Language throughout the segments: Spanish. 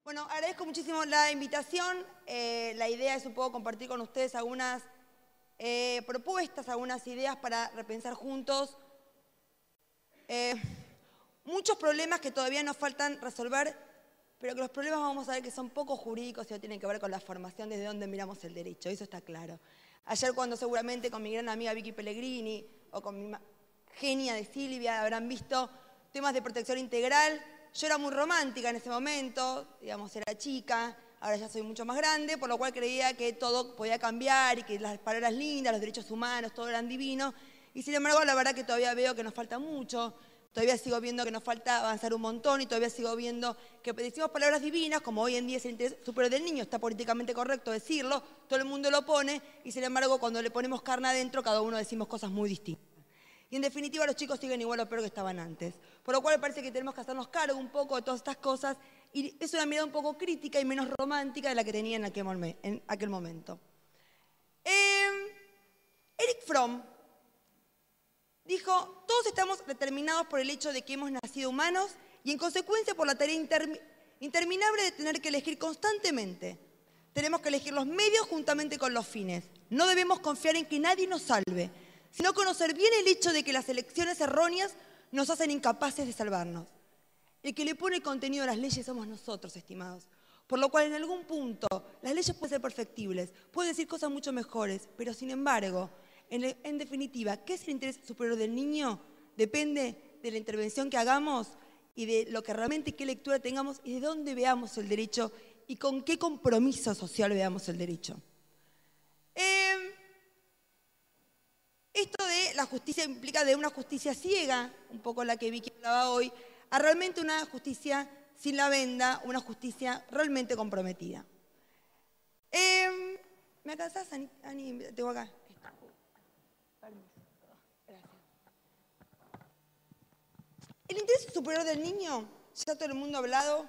Bueno, agradezco muchísimo la invitación. La idea es un poco compartir con ustedes algunas propuestas, algunas ideas para repensar juntos muchos problemas que todavía nos faltan resolver, pero que los problemas vamos a ver que son poco jurídicos y no tienen que ver con la formación desde donde miramos el derecho, eso está claro. Ayer cuando seguramente con mi gran amiga Vicky Pellegrini o con mi genia de Silvia habrán visto temas de protección integral. Yo era muy romántica en ese momento, digamos, era chica, ahora ya soy mucho más grande, por lo cual creía que todo podía cambiar y que las palabras lindas, los derechos humanos, todo eran divinos. Y sin embargo, la verdad que todavía veo que nos falta mucho, todavía sigo viendo que nos falta avanzar un montón y todavía sigo viendo que decimos palabras divinas, como hoy en día es el interés superior del niño, está políticamente correcto decirlo, todo el mundo lo pone y sin embargo cuando le ponemos carne adentro cada uno decimos cosas muy distintas. Y en definitiva los chicos siguen igual o peor que estaban antes. Por lo cual me parece que tenemos que hacernos cargo un poco de todas estas cosas y es una mirada un poco crítica y menos romántica de la que tenía en aquel momento. Erich Fromm dijo, todos estamos determinados por el hecho de que hemos nacido humanos y en consecuencia por la tarea interminable de tener que elegir constantemente. Tenemos que elegir los medios juntamente con los fines. No debemos confiar en que nadie nos salve, sino conocer bien el hecho de que las elecciones erróneas nos hacen incapaces de salvarnos. El que le pone contenido a las leyes somos nosotros, estimados. Por lo cual, en algún punto, las leyes pueden ser perfectibles, pueden decir cosas mucho mejores, pero sin embargo, en definitiva, ¿qué es el interés superior del niño? Depende de la intervención que hagamos y de lo que realmente, qué lectura tengamos y de dónde veamos el derecho y con qué compromiso social veamos el derecho. Esto de la justicia implica de una justicia ciega, un poco la que Vicky hablaba hoy, a realmente una justicia sin la venda, una justicia realmente comprometida. ¿Me alcanzás, Ani? Tengo acá. Permiso. Gracias. El interés superior del niño, ya todo el mundo ha hablado,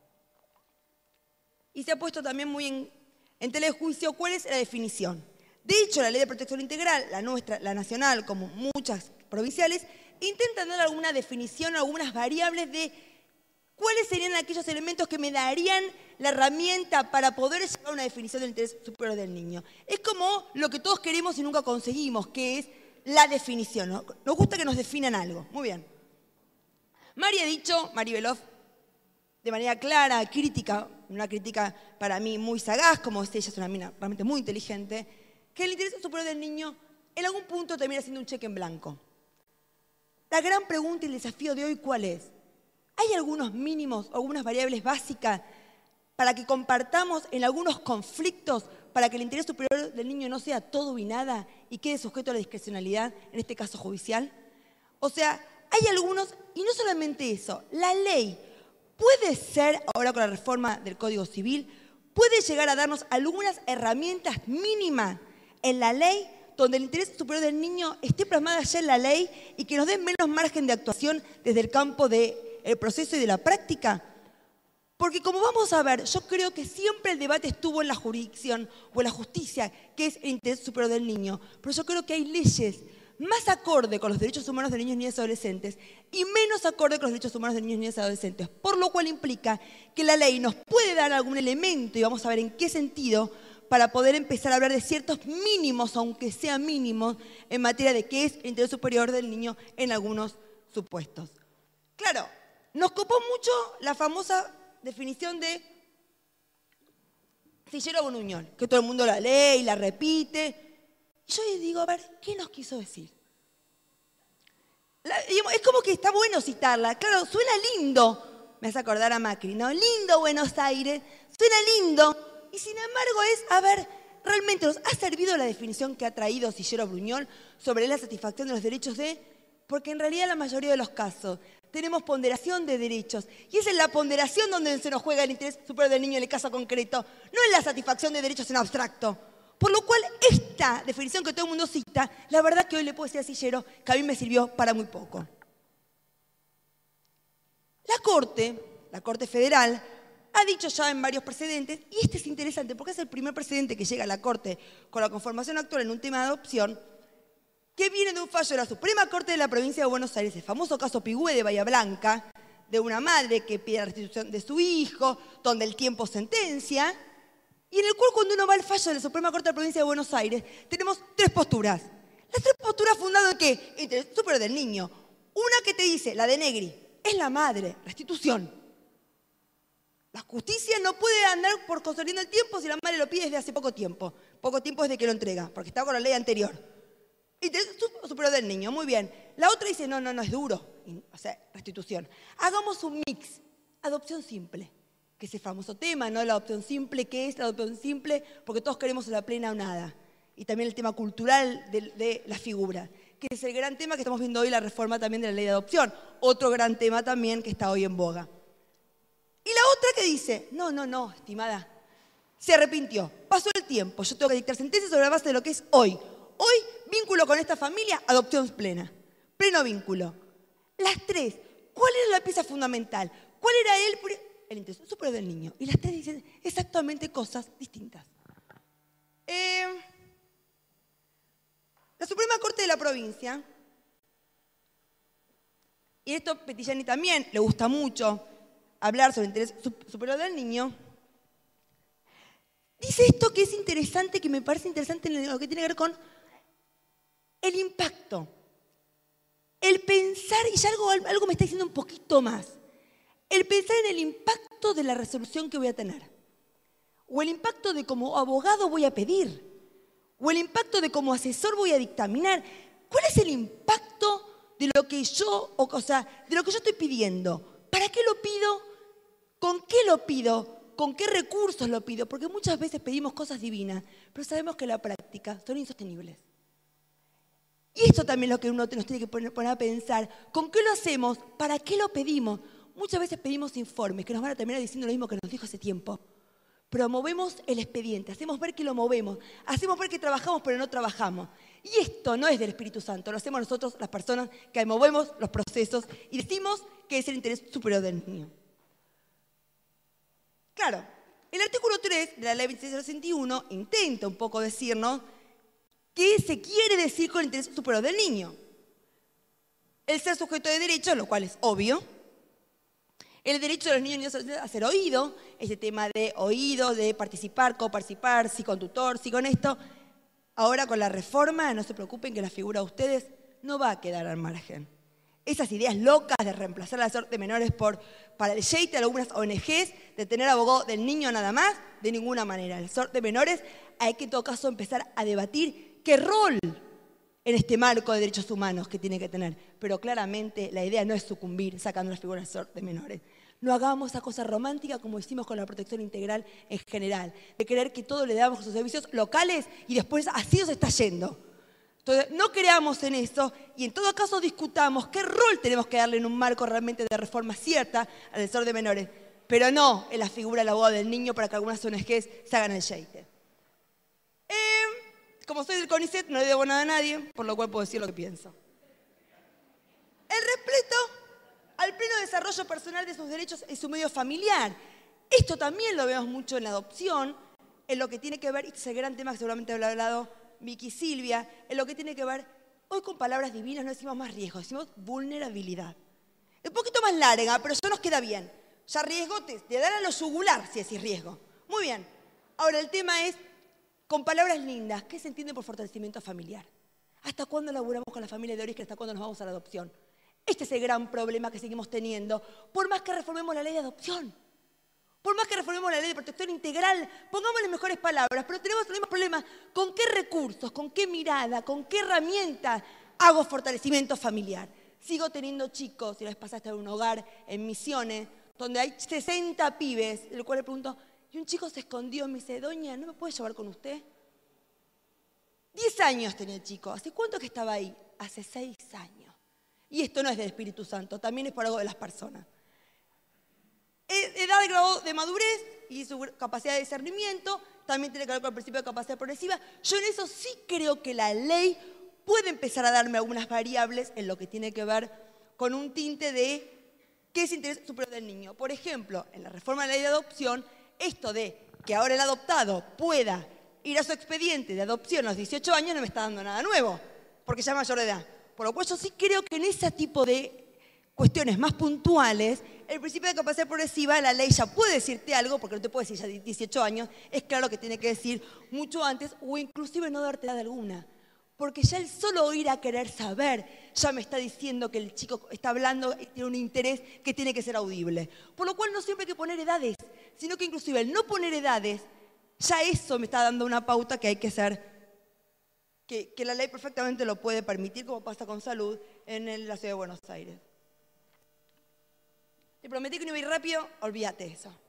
y se ha puesto también muy en tela de juicio cuál es la definición. De hecho, la Ley de Protección Integral, la nuestra, la nacional, como muchas provinciales, intentan dar alguna definición, algunas variables de cuáles serían aquellos elementos que me darían la herramienta para poder llegar a una definición del interés superior del niño. Es como lo que todos queremos y nunca conseguimos, que es la definición, ¿no? Nos gusta que nos definan algo. Muy bien. Mari ha dicho, Mari Beloff, de manera clara, crítica, una crítica para mí muy sagaz, como es ella, es una mina realmente muy inteligente, que el interés superior del niño en algún punto termina siendo un cheque en blanco. La gran pregunta y el desafío de hoy, ¿cuál es? ¿Hay algunos mínimos, algunas variables básicas para que compartamos en algunos conflictos para que el interés superior del niño no sea todo y nada y quede sujeto a la discrecionalidad, en este caso judicial? O sea, hay algunos, y no solamente eso, la ley puede ser, ahora con la reforma del Código Civil, puede llegar a darnos algunas herramientas mínimas en la ley donde el interés superior del niño esté plasmada ya en la ley y que nos den menos margen de actuación desde el campo del proceso y de la práctica. Porque como vamos a ver, yo creo que siempre el debate estuvo en la jurisdicción o en la justicia, que es el interés superior del niño. Pero yo creo que hay leyes más acorde con los derechos humanos de niños, niñas y adolescentes y menos acorde con los derechos humanos de niños, niñas y adolescentes. Por lo cual implica que la ley nos puede dar algún elemento, y vamos a ver en qué sentido, para poder empezar a hablar de ciertos mínimos, aunque sean mínimos, en materia de qué es el interés superior del niño en algunos supuestos. Claro, nos copó mucho la famosa definición de Sillero Buñuel, que todo el mundo la lee y la repite. Y yo les digo, a ver, ¿qué nos quiso decir? Es como que está bueno citarla. Claro, suena lindo. Me hace acordar a Macri, ¿no? Lindo Buenos Aires, suena lindo. Y sin embargo es, a ver, ¿realmente nos ha servido la definición que ha traído Sillero Buñuel sobre la satisfacción de los derechos de? Porque en realidad en la mayoría de los casos tenemos ponderación de derechos. Y es en la ponderación donde se nos juega el interés superior del niño en el caso concreto, no en la satisfacción de derechos en abstracto. Por lo cual, esta definición que todo el mundo cita, la verdad que hoy le puedo decir a Sillero que a mí me sirvió para muy poco. La Corte Federal, ha dicho ya en varios precedentes, y este es interesante porque es el primer precedente que llega a la Corte con la conformación actual en un tema de adopción, que viene de un fallo de la Suprema Corte de la Provincia de Buenos Aires, el famoso caso Pigüé de Bahía Blanca, de una madre que pide la restitución de su hijo, donde el tiempo sentencia, y en el cual cuando uno va al fallo de la Suprema Corte de la Provincia de Buenos Aires, tenemos tres posturas. Las tres posturas fundadas en ¿qué? Interés superior del niño. Una que te dice, la de Negri, es la madre, restitución. La justicia no puede andar por construyendo el tiempo si la madre lo pide desde hace poco tiempo. Poco tiempo desde que lo entrega, porque está con la ley anterior. Interés superior del niño, muy bien. La otra dice, no, es duro, o sea, restitución. Hagamos un mix, adopción simple, que es el famoso tema, ¿no? La adopción simple, ¿qué es la adopción simple? Porque todos queremos la plena o nada. Y también el tema cultural de la figura, que es el gran tema que estamos viendo hoy, la reforma también de la ley de adopción. Otro gran tema también que está hoy en boga. Y la otra que dice, no, estimada, se arrepintió, pasó el tiempo, yo tengo que dictar sentencia sobre la base de lo que es hoy. Hoy, vínculo con esta familia, adopción plena, pleno vínculo. Las tres, ¿cuál era la pieza fundamental? ¿Cuál era el interés superior del niño? Y las tres dicen exactamente cosas distintas. La Suprema Corte de la Provincia, y esto a Petilలని también le gusta mucho hablar sobre el interés superior del niño, dice esto que es interesante, que me parece interesante en lo que tiene que ver con el impacto. El pensar, y ya algo me está diciendo un poquito más, el pensar en el impacto de la resolución que voy a tener, o el impacto de como abogado voy a pedir, o el impacto de como asesor voy a dictaminar. ¿Cuál es el impacto de lo que yo, de lo que yo estoy pidiendo? ¿Para qué lo pido? ¿Con qué lo pido? ¿Con qué recursos lo pido? Porque muchas veces pedimos cosas divinas, pero sabemos que en la práctica son insostenibles. Y esto también es lo que uno nos tiene que poner a pensar. ¿Con qué lo hacemos? ¿Para qué lo pedimos? Muchas veces pedimos informes que nos van a terminar diciendo lo mismo que nos dijo hace tiempo. Pero movemos el expediente, hacemos ver que lo movemos, hacemos ver que trabajamos pero no trabajamos. Y esto no es del Espíritu Santo, lo hacemos nosotros, las personas que movemos los procesos y decimos que es el interés superior del niño. Claro, el artículo 3 de la ley 2661 intenta un poco decirnos qué se quiere decir con el interés superior del niño. El ser sujeto de derechos, lo cual es obvio. El derecho de los niños a ser oído, ese tema de oído, de participar, coparticipar, sí con tutor, sí con esto. Ahora con la reforma, no se preocupen que la figura de ustedes no va a quedar al margen. Esas ideas locas de reemplazar la SOR de menores para el JEITE de algunas ONGs, de tener abogado del niño nada más, de ninguna manera. El SOR de menores hay que en todo caso empezar a debatir qué rol en este marco de derechos humanos que tiene que tener. Pero claramente la idea no es sucumbir sacando la figura del SOR de menores. No hagamos esa cosa romántica como hicimos con la protección integral en general, de creer que todo le damos a sus servicios locales y después así nos está yendo. Entonces, no creamos en eso y en todo caso discutamos qué rol tenemos que darle en un marco realmente de reforma cierta al SOR de menores, pero no en la figura del abogado del niño para que algunas ONGs se hagan el JEITE. Como soy del CONICET, no le debo nada a nadie, por lo cual puedo decir lo que pienso. El respeto al pleno desarrollo personal de sus derechos en su medio familiar. Esto también lo vemos mucho en la adopción, en lo que tiene que ver, y este es el gran tema que seguramente habrá hablado Vicky y Silvia, en lo que tiene que ver, hoy con palabras divinas no decimos más riesgo, decimos vulnerabilidad. Un poquito más larga, pero eso nos queda bien. Ya riesgo te dan a lo yugular si decís riesgo. Muy bien. Ahora el tema es, con palabras lindas, ¿qué se entiende por fortalecimiento familiar? ¿Hasta cuándo laburamos con la familia de origen? ¿Hasta cuándo nos vamos a la adopción? Este es el gran problema que seguimos teniendo, por más que reformemos la ley de adopción, por más que reformemos la ley de protección integral, pongámosle mejores palabras, pero tenemos el mismo problema. ¿Con qué recursos, con qué mirada, con qué herramienta hago fortalecimiento familiar? Sigo teniendo chicos, y la vez pasada estaba en un hogar en Misiones, donde hay 60 pibes, del cual le pregunto, y un chico se escondió y me dice, doña, ¿no me puede llevar con usted? 10 años tenía el chico. ¿Hace cuánto que estaba ahí? Hace 6 años. Y esto no es del Espíritu Santo, también es por algo de las personas. Edad de grado de madurez y su capacidad de discernimiento también tiene que ver con el principio de capacidad progresiva. Yo en eso sí creo que la ley puede empezar a darme algunas variables en lo que tiene que ver con un tinte de qué es interés superior del niño. Por ejemplo, en la reforma de la ley de adopción, esto de que ahora el adoptado pueda ir a su expediente de adopción a los 18 años no me está dando nada nuevo, porque ya es mayor de edad. Por lo cual yo sí creo que en ese tipo de cuestiones más puntuales el principio de capacidad progresiva, la ley ya puede decirte algo, porque no te puede decir ya 18 años, es claro que tiene que decir mucho antes, o inclusive no darte edad alguna. Porque ya el solo ir a querer saber ya me está diciendo que el chico está hablando y tiene un interés que tiene que ser audible. Por lo cual no siempre hay que poner edades, sino que inclusive el no poner edades, ya eso me está dando una pauta que hay que hacer, que la ley perfectamente lo puede permitir, como pasa con salud en la ciudad de Buenos Aires. Te prometí que no iba a ir rápido, olvídate de eso.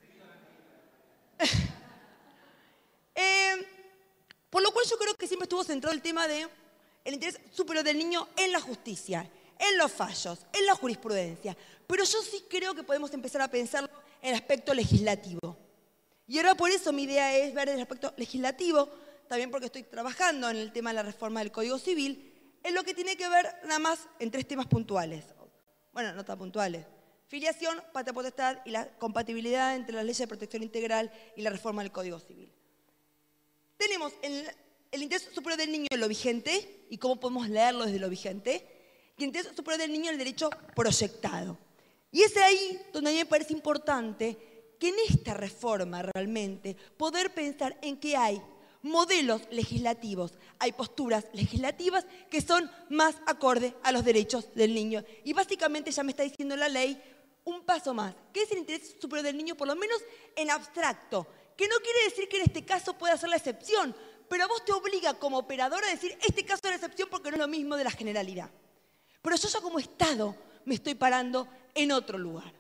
Por lo cual yo creo que siempre estuvo centrado el tema del interés superior del niño en la justicia, en los fallos, en la jurisprudencia. Pero yo sí creo que podemos empezar a pensarlo en el aspecto legislativo. Y ahora por eso mi idea es ver el aspecto legislativo, también porque estoy trabajando en el tema de la reforma del Código Civil, en lo que tiene que ver nada más en 3 temas puntuales. Bueno, no tan puntuales. Filiación, patria potestad y la compatibilidad entre las leyes de protección integral y la reforma del Código Civil. Tenemos el interés superior del niño en lo vigente y cómo podemos leerlo desde lo vigente, y el interés superior del niño en el derecho proyectado. Y es ahí donde a mí me parece importante que en esta reforma realmente poder pensar en que hay modelos legislativos, hay posturas legislativas que son más acorde a los derechos del niño. Y básicamente ya me está diciendo la ley un paso más, que es el interés superior del niño, por lo menos en abstracto, que no quiere decir que en este caso pueda ser la excepción, pero a vos te obliga como operador a decir, este caso es la excepción porque no es lo mismo de la generalidad. Pero yo ya como Estado me estoy parando en otro lugar.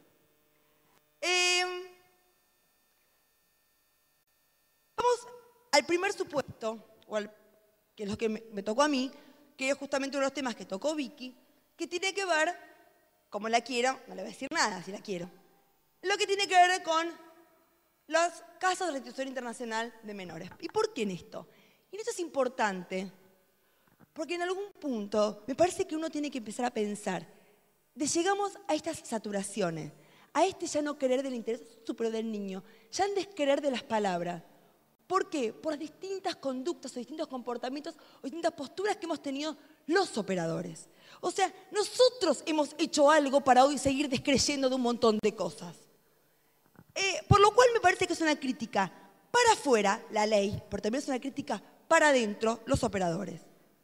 Vamos al primer supuesto, que es lo que me tocó a mí, que es justamente uno de los temas que tocó Vicky, que tiene que ver, como la quiero, no le voy a decir nada si la quiero, lo que tiene que ver con los casos de restitución internacional de menores. ¿Y por qué en esto? Y esto es importante, porque en algún punto me parece que uno tiene que empezar a pensar, llegamos a estas saturaciones, a este ya no querer del interés superior del niño, ya en desquerer de las palabras. ¿Por qué? Por las distintas conductas o distintos comportamientos o distintas posturas que hemos tenido los operadores. O sea, nosotros hemos hecho algo para hoy seguir descreyendo de un montón de cosas. Por lo cual me parece que es una crítica para afuera, la ley, pero también es una crítica para adentro, los operadores.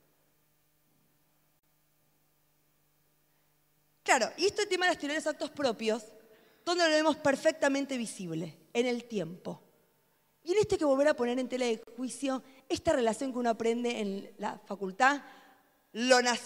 Claro, y este tema de las teorías de actos propios, donde lo vemos perfectamente visible, en el tiempo. Y en esto hay que volver a poner en tela de juicio esta relación que uno aprende en la facultad, las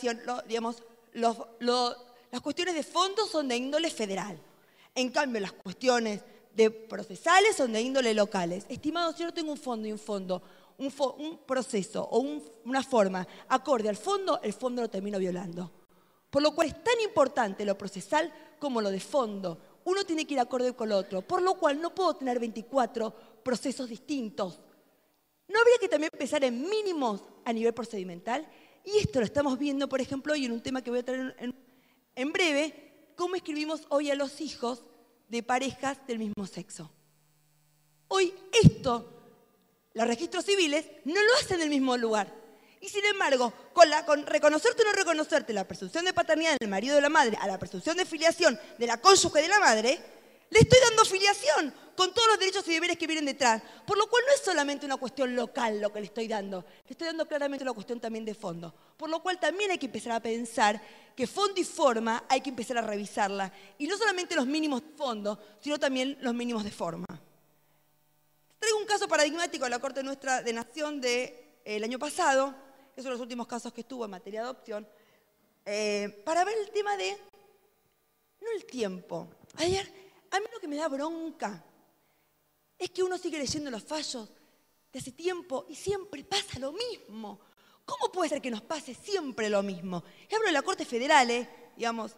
cuestiones de fondo son de índole federal. En cambio, las cuestiones de procesales son de índole locales. Estimado, si yo no tengo un fondo y un proceso o una forma acorde al fondo, el fondo lo termino violando. Por lo cual es tan importante lo procesal como lo de fondo. Uno tiene que ir acorde con lo otro, por lo cual no puedo tener 24 procesos distintos. ¿No habría que también pensar en mínimos a nivel procedimental? Y esto lo estamos viendo, por ejemplo, hoy en un tema que voy a traer en breve, cómo escribimos hoy a los hijos de parejas del mismo sexo. Hoy los registros civiles no lo hacen en el mismo lugar. Y sin embargo, con reconocerte o no reconocerte la presunción de paternidad del marido o de la madre a la presunción de filiación de la cónyuge de la madre, le estoy dando filiación con todos los derechos y deberes que vienen detrás. Por lo cual no es solamente una cuestión local lo que le estoy dando claramente una cuestión también de fondo. Por lo cual también hay que empezar a pensar que fondo y forma hay que empezar a revisarla. Y no solamente los mínimos de fondo, sino también los mínimos de forma. Traigo un caso paradigmático de la Corte nuestra de Nación del año pasado, que son los últimos casos que estuvo en materia de adopción, para ver el tema de, no el tiempo. A mí lo que me da bronca es que uno sigue leyendo los fallos de hace tiempo y siempre pasa lo mismo. ¿Cómo puede ser que nos pase siempre lo mismo? Y hablo de la Corte Federal, digamos,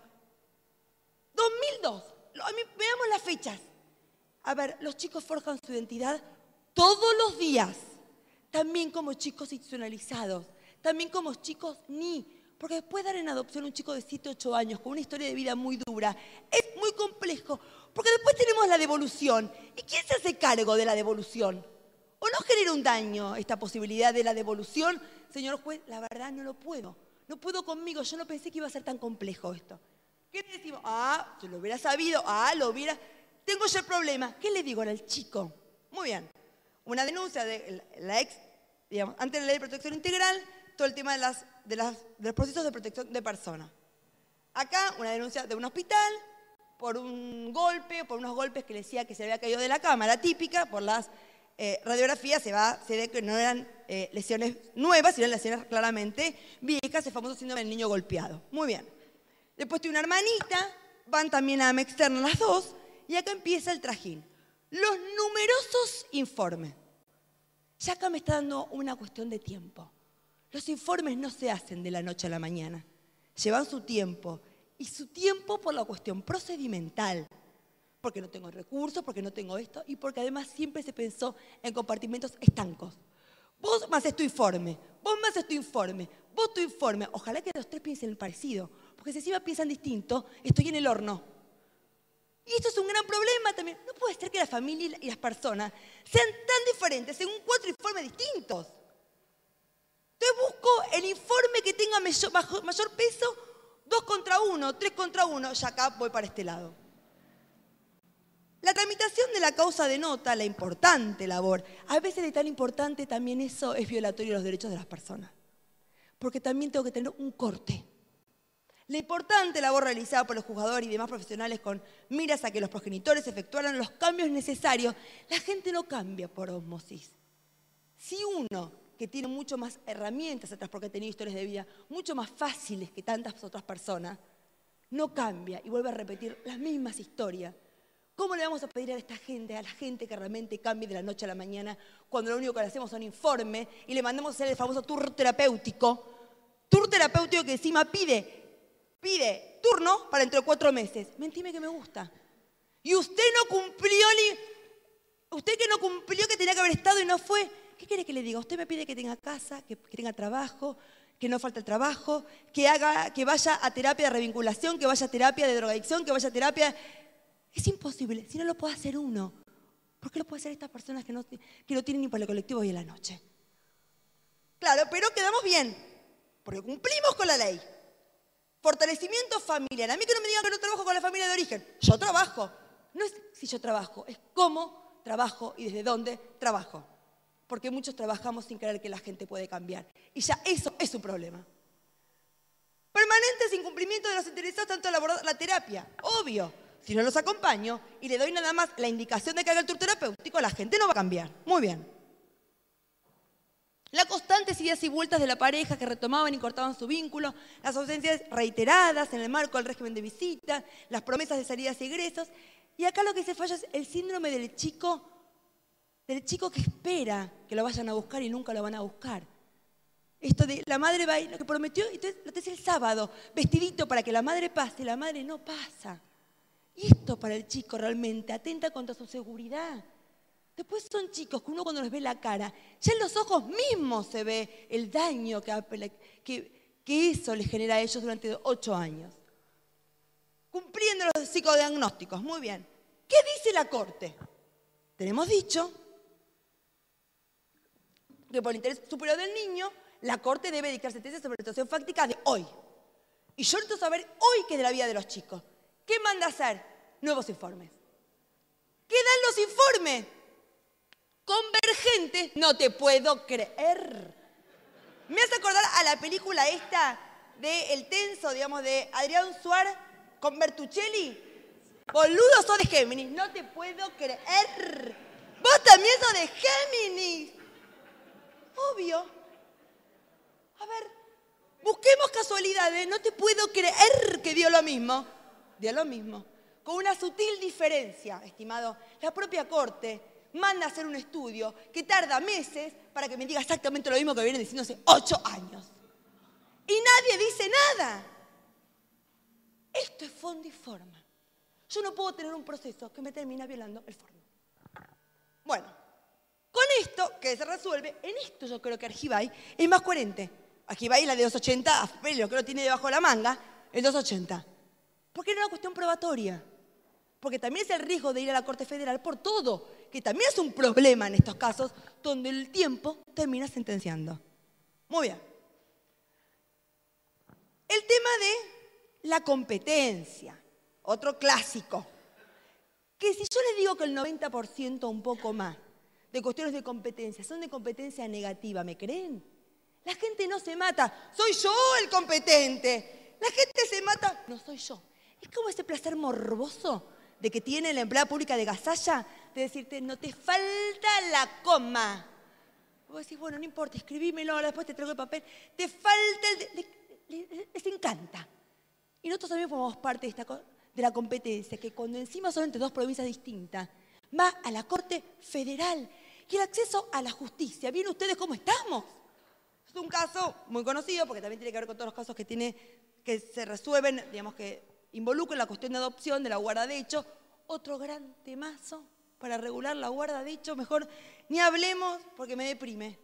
2002, veamos las fechas. A ver, los chicos forjan su identidad todos los días, también como chicos institucionalizados, también como chicos porque después dar en adopción a un chico de 7, 8 años con una historia de vida muy dura es muy complejo, porque después tenemos la devolución. ¿Y quién se hace cargo de la devolución? ¿O no genera un daño esta posibilidad de la devolución? Señor juez, la verdad no lo puedo. No puedo conmigo, yo no pensé que iba a ser tan complejo esto. ¿Qué le decimos? Ah, si lo hubiera sabido, lo hubiera... Tengo yo el problema. ¿Qué le digo ahora al chico? Muy bien. Una denuncia de la ex, digamos, antes de la ley de protección integral, todo el tema de los procesos de protección de personas. Acá, una denuncia de un hospital por un golpe, por unos golpes que le decía que se había caído de la cama, la típica, por las radiografías se ve que no eran lesiones nuevas, sino lesiones claramente viejas, el famoso síndrome del niño golpeado. Muy bien. Después tiene una hermanita, van también a AME externa las dos, y acá empieza el trajín. Los numerosos informes. Ya acá me está dando una cuestión de tiempo. Los informes no se hacen de la noche a la mañana. Llevan su tiempo. Y su tiempo por la cuestión procedimental. Porque no tengo recursos, porque no tengo esto, y porque además siempre se pensó en compartimentos estancos. Vos me haces tu informe, vos me haces tu informe, vos tu informe. Ojalá que los tres piensen parecido, porque si encima piensan distinto, estoy en el horno. Y esto es un gran problema también. No puede ser que la familia y las personas sean tan diferentes según 4 informes distintos. Entonces busco el informe que tenga mayor peso, 2 contra 1, 3 contra 1, ya acá voy para este lado. La tramitación de la causa de nota, la importante labor, a veces de tan importante también eso es violatorio de los derechos de las personas. Porque también tengo que tener un corte. La importante labor realizada por los juzgadores y demás profesionales con miras a que los progenitores efectuaran los cambios necesarios, la gente no cambia por osmosis. Si uno, que tiene mucho más herramientas atrás porque ha tenido historias de vida mucho más fáciles que tantas otras personas, no cambia y vuelve a repetir las mismas historias, ¿cómo le vamos a pedir a esta gente, a la gente que realmente cambie de la noche a la mañana, cuando lo único que le hacemos son informes y le mandamos a hacer el famoso tour terapéutico que encima pide turno para dentro de 4 meses? Mentime que me gusta. Y usted no cumplió, usted que no cumplió, que tenía que haber estado y no fue. ¿Qué quiere que le diga? Usted me pide que tenga casa, que tenga trabajo, que no falte el trabajo, que vaya a terapia de revinculación, que vaya a terapia de drogadicción, que vaya a terapia... Es imposible, si no lo puede hacer uno. ¿Por qué lo puede hacer estas personas que no tienen ni para el colectivo hoy en la noche? Claro, pero quedamos bien, porque cumplimos con la ley. Fortalecimiento familiar. A mí que no me digan que no trabajo con la familia de origen. Yo trabajo. No es si yo trabajo, es cómo trabajo y desde dónde trabajo. Porque muchos trabajamos sin creer que la gente puede cambiar. Y ya eso es un problema. Permanentes incumplimientos de los interesados tanto al abordar la terapia. Obvio. Si no los acompaño y le doy nada más la indicación de que haga el tour terapéutico, la gente no va a cambiar. Muy bien. Las constantes idas y vueltas de la pareja que retomaban y cortaban su vínculo, las ausencias reiteradas en el marco del régimen de visita, las promesas de salidas y egresos. Y acá lo que se falla es el síndrome del chico que espera que lo vayan a buscar y nunca lo van a buscar. Esto de la madre va a ir, lo que prometió, entonces lo hace el sábado, vestidito para que la madre pase, y la madre no pasa. Y esto para el chico realmente atenta contra su seguridad. Después son chicos que uno cuando les ve la cara, ya en los ojos mismos se ve el daño que eso les genera a ellos durante 8 años. Cumpliendo los psicodiagnósticos, muy bien. ¿Qué dice la Corte? Tenemos dicho que por el interés superior del niño, la Corte debe dictar sentencia sobre la situación fáctica de hoy. Y yo necesito saber hoy qué es de la vida de los chicos. ¿Qué manda a hacer? Nuevos informes. ¿Qué dan los informes? Convergentes. No te puedo creer. Me hace acordar a la película esta de El Tenso, digamos, de Adrián Suárez con Bertuccelli. Boludo, sos de Géminis. No te puedo creer. Vos también sos de Géminis. Obvio. A ver, busquemos casualidades. No te puedo creer que dio lo mismo. Dio lo mismo. Con una sutil diferencia, estimado. La propia Corte manda a hacer un estudio que tarda meses para que me diga exactamente lo mismo que vienen diciendo hace 8 años. Y nadie dice nada. Esto es fondo y forma. Yo no puedo tener un proceso que me termina violando el fondo. Bueno, con esto que se resuelve, en esto yo creo que Argibay es más coherente. Argibay, la de 280, lo que lo tiene debajo de la manga, el 280. Porque era una cuestión probatoria. Porque también es el riesgo de ir a la Corte Federal por todo, que también es un problema en estos casos, donde el tiempo termina sentenciando. Muy bien. El tema de la competencia, otro clásico. Que si yo les digo que el 90% o un poco más de cuestiones de competencia son de competencia negativa, ¿me creen? La gente no se mata, soy yo el competente. La gente se mata, no soy yo. Es como ese placer morboso de que tiene la empleada pública de Gasalla de decirte, no te falta la coma. Vos decís, bueno, no importa, escribímelo, ahora después te traigo el papel. Te falta les encanta. Y nosotros también formamos parte de la competencia, que cuando encima son entre dos provincias distintas, va a la Corte Federal. Y el acceso a la justicia. ¿Vieron ustedes cómo estamos? Es un caso muy conocido, porque también tiene que ver con todos los casos que se resuelven, digamos, que involucran la cuestión de adopción, de la guarda de hecho. Otro gran temazo para regular la guarda de hecho, mejor ni hablemos porque me deprime.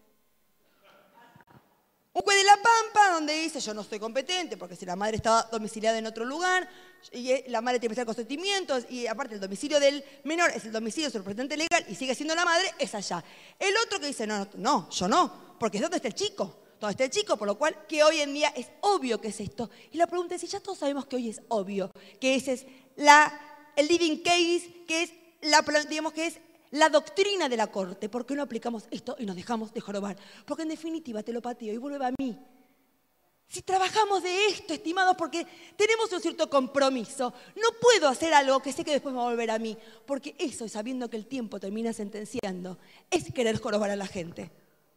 Un juez de La Pampa donde dice, yo no soy competente, porque si la madre estaba domiciliada en otro lugar, y la madre tiene que hacer consentimientos, y aparte el domicilio del menor es el domicilio de su representante legal, y sigue siendo la madre, es allá. El otro que dice, no, yo no, porque es donde está el chico. Donde está el chico, por lo cual que hoy en día es obvio que es esto. Y la pregunta es, si ya todos sabemos que hoy es obvio, que ese es el living case, que es la doctrina de la Corte. ¿Por qué no aplicamos esto y nos dejamos de jorobar? Porque en definitiva te lo pateo y vuelve a mí. Si trabajamos de esto, estimados, porque tenemos un cierto compromiso, no puedo hacer algo que sé que después me va a volver a mí, porque eso, sabiendo que el tiempo termina sentenciando, es querer jorobar a la gente.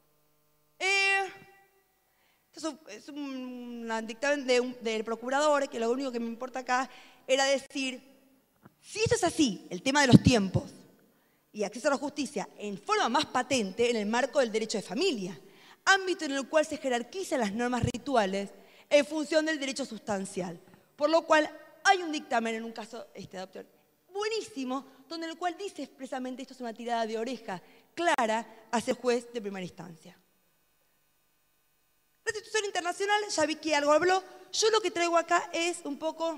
Es un dictamen del procurador, que lo único que me importa acá era decir, si esto es así, el tema de los tiempos y acceso a la justicia en forma más patente en el marco del derecho de familia, ámbito en el cual se jerarquizan las normas rituales en función del derecho sustancial, por lo cual hay un dictamen en un caso de adopción buenísimo, donde el cual dice expresamente esto es una tirada de oreja clara hacia el juez de primera instancia. Restitución internacional, ya vi que algo habló. Yo lo que traigo acá es un poco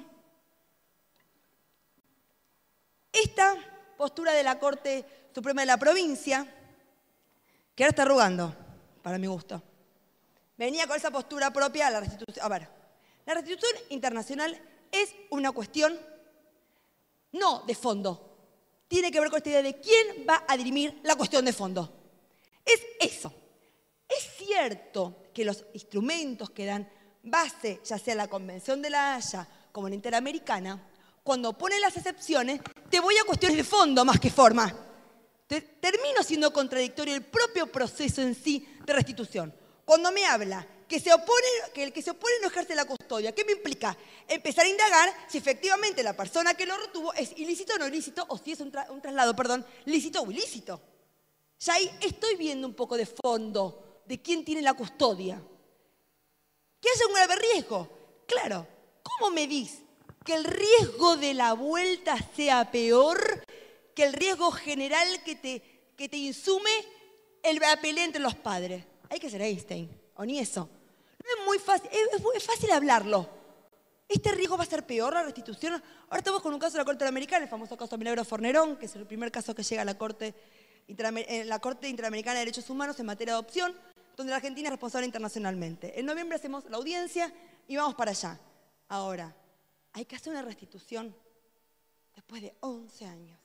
esta postura de la Corte Suprema de la provincia, que ahora está arrugando, para mi gusto. Venía con esa postura propia a la restitución. A ver, la restitución internacional es una cuestión no de fondo. Tiene que ver con esta idea de quién va a dirimir la cuestión de fondo. Es eso. Es cierto que los instrumentos que dan base, ya sea la Convención de la Haya como la Interamericana, cuando ponen las excepciones, te voy a cuestiones de fondo más que forma. Termino siendo contradictorio el propio proceso en sí de restitución. Cuando me habla que el que se opone no ejerce la custodia, ¿qué me implica? Empezar a indagar si efectivamente la persona que lo retuvo es ilícito o no ilícito, o si es un traslado, lícito o ilícito. Ya ahí estoy viendo un poco de fondo de quién tiene la custodia. ¿Que haya un grave riesgo? Claro, ¿cómo medís que el riesgo de la vuelta sea peor que el riesgo general que te insume el pelea entre los padres? Hay que ser Einstein, o ni eso. No es muy fácil, es fácil hablarlo. ¿Este riesgo va a ser peor la restitución? Ahora estamos con un caso de la Corte Interamericana, el famoso caso Milagro Fornerón, que es el primer caso que llega a la Corte Interamericana de Derechos Humanos en materia de adopción, donde la Argentina es responsable internacionalmente. En noviembre hacemos la audiencia y vamos para allá. Ahora, hay que hacer una restitución después de 11 años.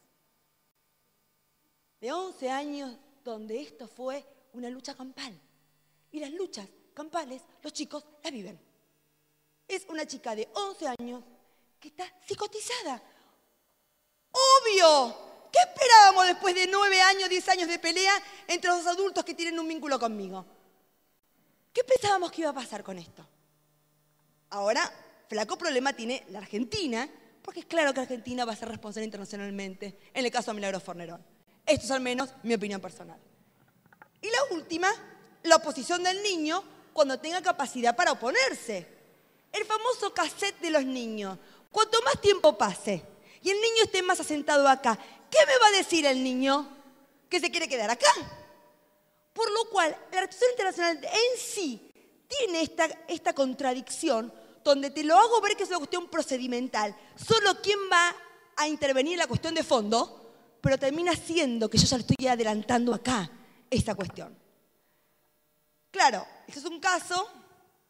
De 11 años donde esto fue una lucha campal. Y las luchas campales, los chicos las viven. Es una chica de 11 años que está psicotizada. ¡Obvio! ¿Qué esperábamos después de 9 años, 10 años de pelea entre los adultos que tienen un vínculo conmigo? ¿Qué pensábamos que iba a pasar con esto? Ahora, flaco problema tiene la Argentina, porque es claro que Argentina va a ser responsable internacionalmente en el caso de Milagro Fornerón. Esto es al menos mi opinión personal. Y la última, la oposición del niño cuando tenga capacidad para oponerse. El famoso cassette de los niños. Cuanto más tiempo pase y el niño esté más asentado acá, ¿qué me va a decir el niño? Que se quiere quedar acá. Por lo cual, la restitución internacional en sí tiene esta contradicción donde te lo hago ver que es una cuestión procedimental. Solo quién va a intervenir en la cuestión de fondo, pero termina siendo que yo ya le estoy adelantando acá esta cuestión. Claro, este es un caso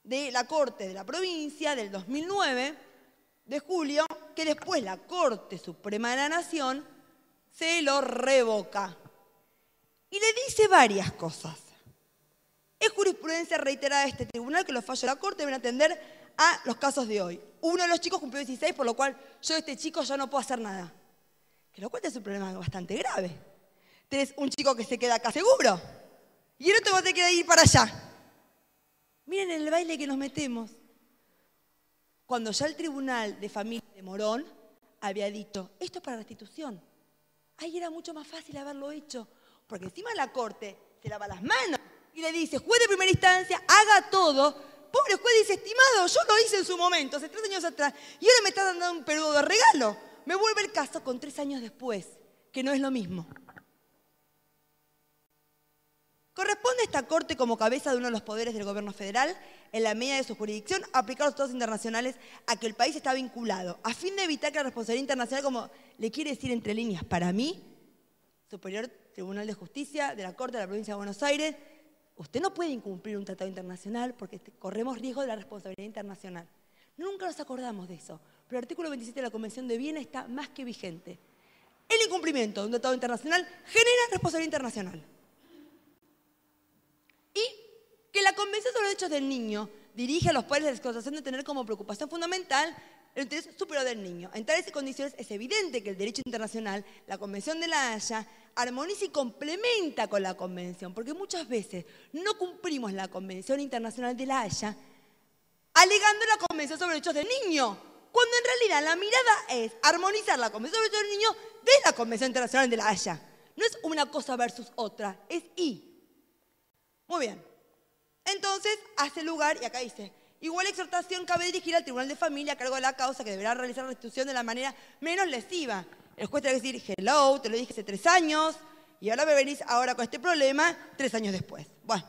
de la Corte de la Provincia del 2009, de julio, que después la Corte Suprema de la Nación se lo revoca. Y le dice varias cosas. Es jurisprudencia reiterada de este tribunal que los fallos de la Corte deben atender a los casos de hoy. Uno de los chicos cumplió 16, por lo cual yo de este chico ya no puedo hacer nada. Que lo cual es un problema bastante grave. Tenés un chico que se queda acá seguro y el otro va a tener que ir para allá. Miren el baile que nos metemos. Cuando ya el Tribunal de Familia de Morón había dicho, esto es para restitución. Ahí era mucho más fácil haberlo hecho, porque encima la Corte se lava las manos y le dice, juez de primera instancia, haga todo. Pobre juez dice, estimado, yo lo hice en su momento, hace 3 años atrás, y ahora me está dando un periodo de regalo. Me vuelve el caso con 3 años después, que no es lo mismo. Corresponde a esta Corte, como cabeza de uno de los poderes del gobierno federal, en la medida de su jurisdicción, aplicar los tratados internacionales a que el país está vinculado, a fin de evitar que la responsabilidad internacional, como le quiere decir entre líneas, para mí, Superior Tribunal de Justicia de la Corte de la Provincia de Buenos Aires, usted no puede incumplir un tratado internacional porque corremos riesgo de la responsabilidad internacional. Nunca nos acordamos de eso, pero el artículo 27 de la Convención de Viena está más que vigente. El incumplimiento de un tratado internacional genera responsabilidad internacional. Y que la Convención sobre los Derechos del Niño dirige a los padres la explotación de tener como preocupación fundamental el interés superior del niño. En tales condiciones es evidente que el derecho internacional, la Convención de la Haya, armoniza y complementa con la Convención, porque muchas veces no cumplimos la Convención Internacional de la Haya alegando la Convención sobre los Derechos del Niño, cuando en realidad la mirada es armonizar la Convención sobre los Derechos del Niño de la Convención Internacional de la Haya. No es una cosa versus otra, es y. Muy bien. Entonces, hace lugar, y acá dice, igual exhortación cabe dirigir al Tribunal de Familia a cargo de la causa que deberá realizar la restitución de la manera menos lesiva. El juez tiene que decir, hello, te lo dije hace 3 años, y ahora me venís ahora con este problema 3 años después. Bueno.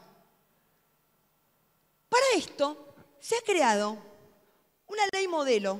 Para esto, se ha creado una ley modelo,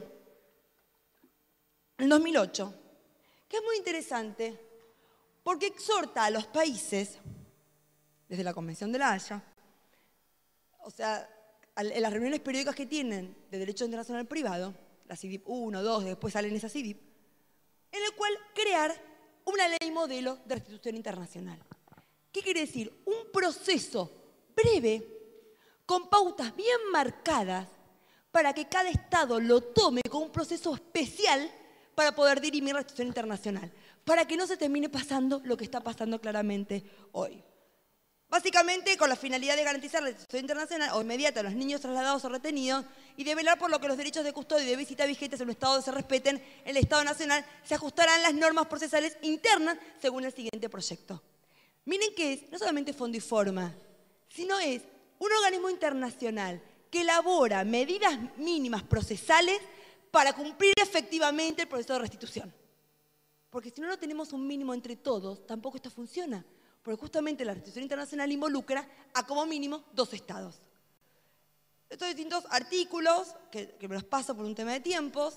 en 2008, que es muy interesante, porque exhorta a los países, desde la Convención de la Haya, o sea, en las reuniones periódicas que tienen de Derecho Internacional Privado, la CIDIP 1, 2, después salen esas CIDIP, en el cual crear una ley modelo de restitución internacional. ¿Qué quiere decir? Un proceso breve, con pautas bien marcadas, para que cada Estado lo tome como un proceso especial para poder dirimir la restitución internacional, para que no se termine pasando lo que está pasando claramente hoy. Básicamente con la finalidad de garantizar la restitución internacional o inmediata a los niños trasladados o retenidos y de velar por lo que los derechos de custodia y de visita vigentes en un Estado se respeten, en el Estado nacional se ajustarán las normas procesales internas según el siguiente proyecto. Miren que es no solamente fondo y forma, sino es un organismo internacional que elabora medidas mínimas procesales para cumplir efectivamente el proceso de restitución. Porque si no tenemos un mínimo entre todos, tampoco esto funciona. Porque justamente la restitución internacional involucra a como mínimo 2 estados. Estos distintos artículos, que me los paso por un tema de tiempos.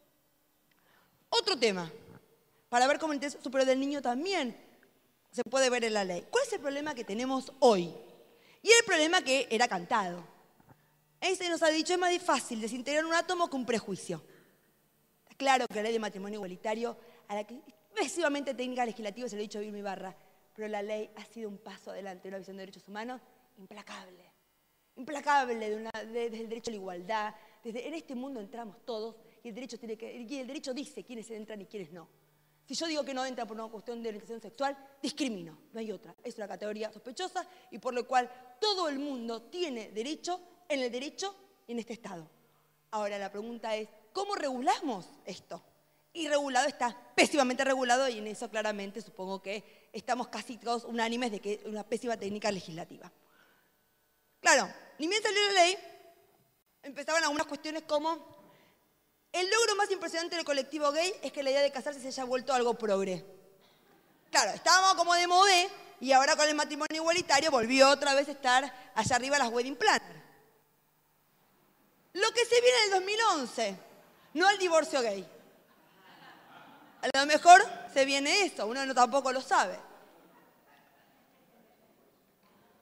Otro tema, para ver cómo el interés superior del niño también se puede ver en la ley. ¿Cuál es el problema que tenemos hoy? Y el problema que era cantado. Ese nos ha dicho, es más fácil desintegrar un átomo que un prejuicio. Está claro que la ley de matrimonio igualitario, a la que excesivamente técnica legislativa se lo ha dicho Vilma Ibarra, pero la ley ha sido un paso adelante, una visión de derechos humanos implacable. Implacable desde el derecho a la igualdad. En este mundo entramos todos y el derecho dice quiénes entran y quiénes no. Si yo digo que no entra por una cuestión de orientación sexual, discrimino, no hay otra. Es una categoría sospechosa y por lo cual todo el mundo tiene derecho en el derecho y en este Estado. Ahora la pregunta es, ¿cómo regulamos esto? Y regulado está pésimamente regulado y en eso claramente supongo que estamos casi todos unánimes de que es una pésima técnica legislativa. Claro, ni bien salió la ley, empezaban algunas cuestiones como el logro más impresionante del colectivo gay es que la idea de casarse se haya vuelto algo progre. Claro, estábamos como de modé y ahora con el matrimonio igualitario volvió otra vez a estar allá arriba las wedding planners. Lo que se viene en el 2011, no el divorcio gay. A lo mejor se viene eso, uno no tampoco lo sabe.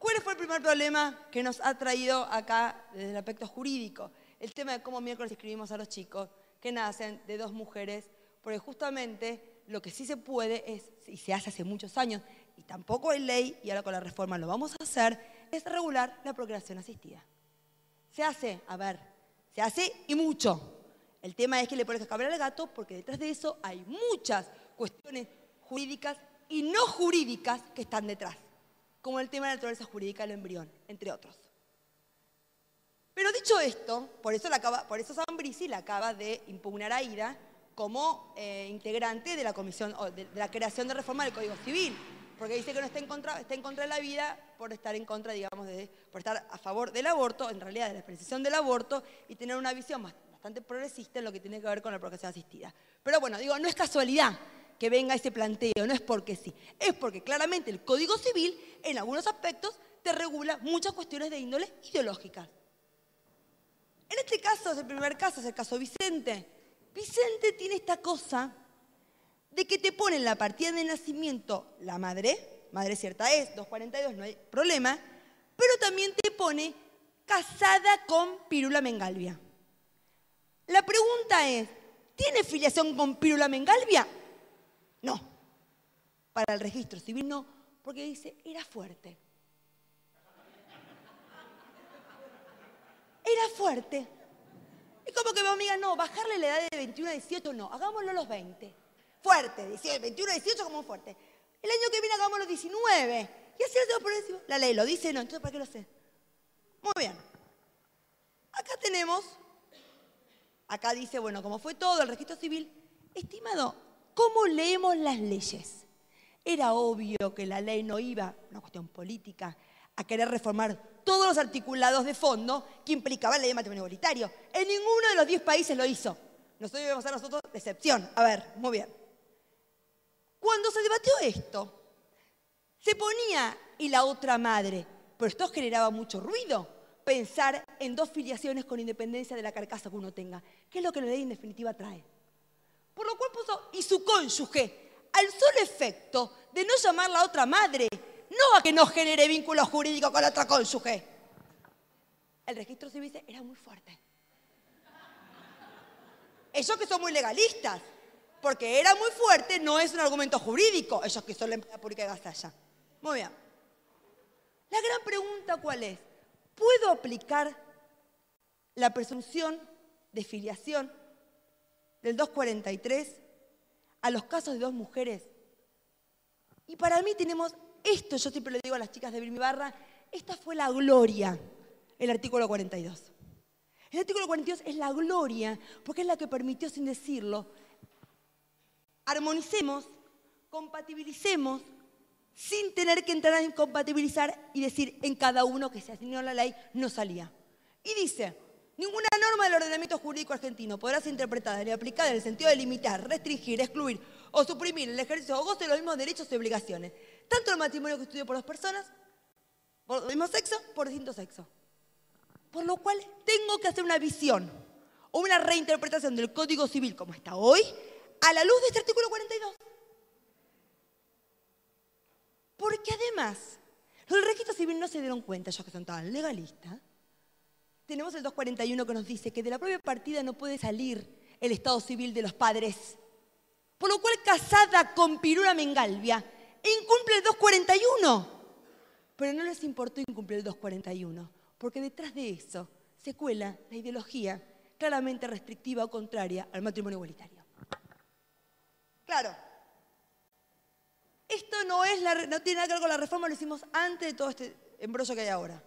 ¿Cuál fue el primer problema que nos ha traído acá desde el aspecto jurídico? El tema de cómo miércoles escribimos a los chicos que nacen de dos mujeres, porque justamente lo que sí se puede es, y se hace hace muchos años, y tampoco hay ley, y ahora con la reforma lo vamos a hacer, es regular la procreación asistida. Se hace, se hace y mucho. El tema es que le pones que cabrar al gato porque detrás de eso hay muchas cuestiones jurídicas y no jurídicas que están detrás, como el tema de la naturaleza jurídica del embrión, entre otros. Pero dicho esto, por eso Zambrisi la acaba de impugnar a Ida como integrante de la comisión de la creación de reforma del Código Civil, porque dice que no está en contra de la vida por estar en contra, digamos, por estar a favor del aborto, en realidad de la precisión del aborto, y tener una visión bastante progresista en lo que tiene que ver con la procreación asistida. Pero bueno, digo, no es casualidad que venga ese planteo, no es porque sí, es porque claramente el Código Civil, en algunos aspectos, te regula muchas cuestiones de índole ideológicas. En este caso, es el primer caso, es el caso Vicente. Vicente tiene esta cosa de que te pone en la partida de nacimiento la madre cierta es, 242, no hay problema, pero también te pone casada con Pirula Mengalvia. La pregunta es, ¿tiene filiación con Pirula Mengalvia? No. Para el registro civil no, porque dice, era fuerte. Era fuerte. Es como que vos me digas, no, bajarle la edad de 21 a 18 no, hagámoslo a los 20. Fuerte, decía 21 a 18 como fuerte. El año que viene hagámoslo 19. Y así lo por eso. La ley lo dice, no, entonces ¿para qué lo sé? Muy bien. Acá dice, bueno, como fue todo el registro civil, estimado, ¿cómo leemos las leyes? Era obvio que la ley no iba, una cuestión política, a querer reformar todos los articulados de fondo que implicaban la ley de matrimonio igualitario. En ninguno de los 10 países lo hizo. Nosotros íbamos a nosotros de excepción. A ver, muy bien. Cuando se debatió esto, se ponía y la otra madre, pero esto generaba mucho ruido, pensar en dos filiaciones con independencia de la carcasa que uno tenga, que es lo que la ley en definitiva trae. Por lo cual puso y su cónyuge, al solo efecto de no llamar la otra madre, no a que no genere vínculo jurídico con la otra cónyuge. El registro civil era muy fuerte. Ellos que son muy legalistas, porque era muy fuerte no es un argumento jurídico, ellos que son la empresa pública de Gasalla. Muy bien. La gran pregunta, ¿cuál es? ¿Puedo aplicar la presunción de filiación del 243 a los casos de dos mujeres? Y para mí tenemos esto, yo siempre le digo a las chicas de Vilmi Barra, esta fue la gloria, el artículo 42. El artículo 42 es la gloria, porque es la que permitió, sin decirlo, armonicemos, compatibilicemos, sin tener que entrar a incompatibilizar y decir en cada uno que se asignó a la ley no salía. Y dice, ninguna norma del ordenamiento jurídico argentino podrá ser interpretada ni aplicada en el sentido de limitar, restringir, excluir o suprimir el ejercicio o goce de los mismos derechos y obligaciones, tanto el matrimonio constituido por dos personas, por el mismo sexo, por distinto sexo. Por lo cual tengo que hacer una visión o una reinterpretación del Código Civil como está hoy a la luz de este artículo 42. Porque además, los del registro civil no se dieron cuenta, ellos que son tan legalistas. Tenemos el 241 que nos dice que de la propia partida no puede salir el estado civil de los padres. Por lo cual, casada con Pirula Mengalvia, incumple el 241. Pero no les importó incumplir el 241, porque detrás de eso se cuela la ideología claramente restrictiva o contraria al matrimonio igualitario. Claro. Esto no tiene nada que ver con la reforma, lo hicimos antes de todo este embrollo que hay ahora.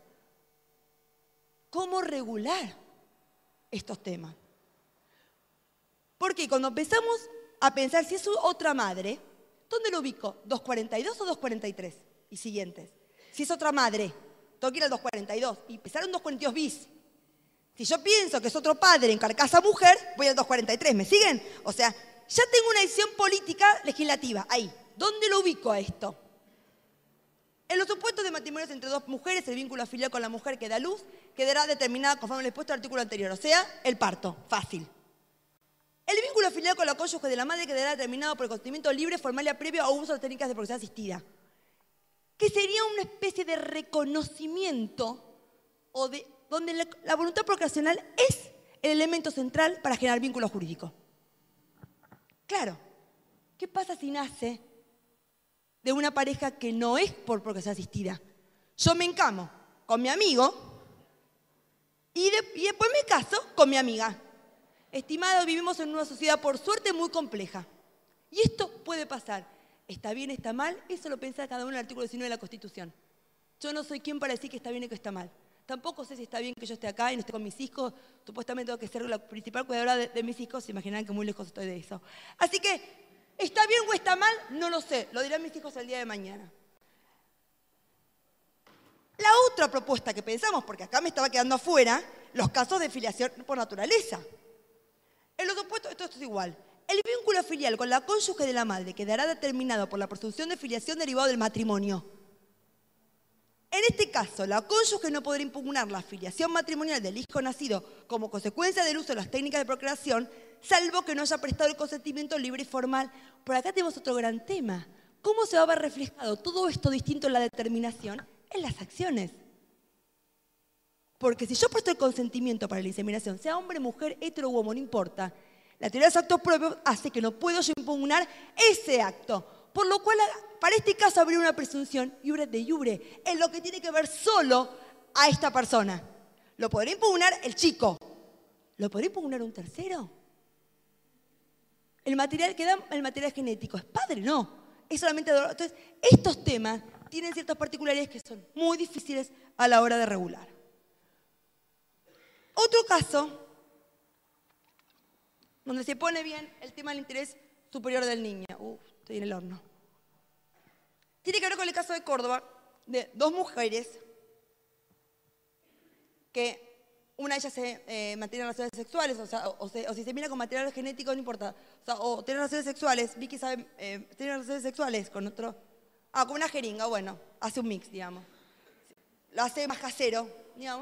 ¿Cómo regular estos temas? Porque cuando empezamos a pensar si es otra madre, ¿dónde lo ubico? ¿242 o 243? Y siguientes. Si es otra madre, tengo que ir al 242 y empezar un 242 bis. Si yo pienso que es otro padre en carcasa mujer, voy al 243, ¿me siguen? O sea, ya tengo una decisión política legislativa, ahí. ¿Dónde lo ubico a esto? En los supuestos de matrimonios entre dos mujeres, el vínculo afiliado con la mujer que da luz quedará determinado conforme al expuesto del artículo anterior, o sea, el parto, fácil. El vínculo afiliado con la cónyuge de la madre quedará determinado por el consentimiento libre, formal y previo o uso de técnicas de procreación asistida. que sería una especie de reconocimiento o donde la voluntad procreacional es el elemento central para generar vínculo jurídico. Claro, ¿qué pasa si nace de una pareja que no es por procreación asistida? Yo me encamo con mi amigo y después me caso con mi amiga. Estimados, vivimos en una sociedad, por suerte, muy compleja. Y esto puede pasar. ¿Está bien, está mal? Eso lo piensa cada uno en el artículo 19 de la Constitución. Yo no soy quien para decir que está bien y que está mal. Tampoco sé si está bien que yo esté acá y no esté con mis hijos. Supuestamente tengo que ser la principal cuidadora de mis hijos. Se imaginarán que muy lejos estoy de eso. Así que, ¿está bien o está mal? No lo sé. Lo dirán mis hijos el día de mañana. La otra propuesta que pensamos, porque acá me estaba quedando afuera, los casos de filiación por naturaleza. En los opuestos, esto es igual. El vínculo filial con la cónyuge de la madre quedará determinado por la presunción de filiación derivada del matrimonio. En este caso, la cónyuge no podrá impugnar la filiación matrimonial del hijo nacido como consecuencia del uso de las técnicas de procreación, salvo que no haya prestado el consentimiento libre y formal. Por acá tenemos otro gran tema. ¿Cómo se va a ver reflejado todo esto distinto en la determinación? En las acciones. Porque si yo presto el consentimiento para la inseminación, sea hombre, mujer, hetero u homo, no importa, la teoría de los actos propios hace que no puedo yo impugnar ese acto. Por lo cual, para este caso, habría una presunción iure de iure, en lo que tiene que ver solo a esta persona. Lo podría impugnar el chico. ¿Lo podría impugnar un tercero? El material que da el material genético es padre, no. Es solamente adorado. Entonces, estos temas tienen ciertas particularidades que son muy difíciles a la hora de regular. Otro caso donde se pone bien el tema del interés superior del niño. Estoy en el horno. Tiene que ver con el caso de Córdoba, de dos mujeres que una de ellas se mantiene relaciones sexuales, o si se mira con material genético, no importa. O tiene relaciones sexuales, Vicky sabe, tiene relaciones sexuales con otro. Con una jeringa, bueno, hace un mix, digamos. Lo hace más casero, digamos.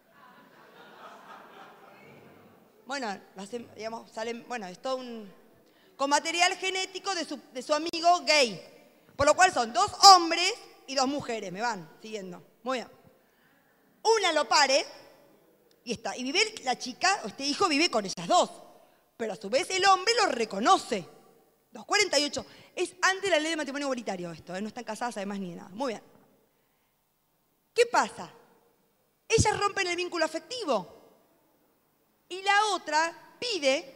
Bueno, lo hace, digamos, salen, bueno, es todo con material genético de su amigo gay. Por lo cual son dos hombres y dos mujeres, me van siguiendo. Muy bien. Una lo pare y vive la chica, o este hijo vive con ellas dos. Pero a su vez el hombre lo reconoce. 248. Es antes de la ley de matrimonio igualitario esto, no están casadas además ni nada. Muy bien. ¿Qué pasa? Ellas rompen el vínculo afectivo. Y la otra pide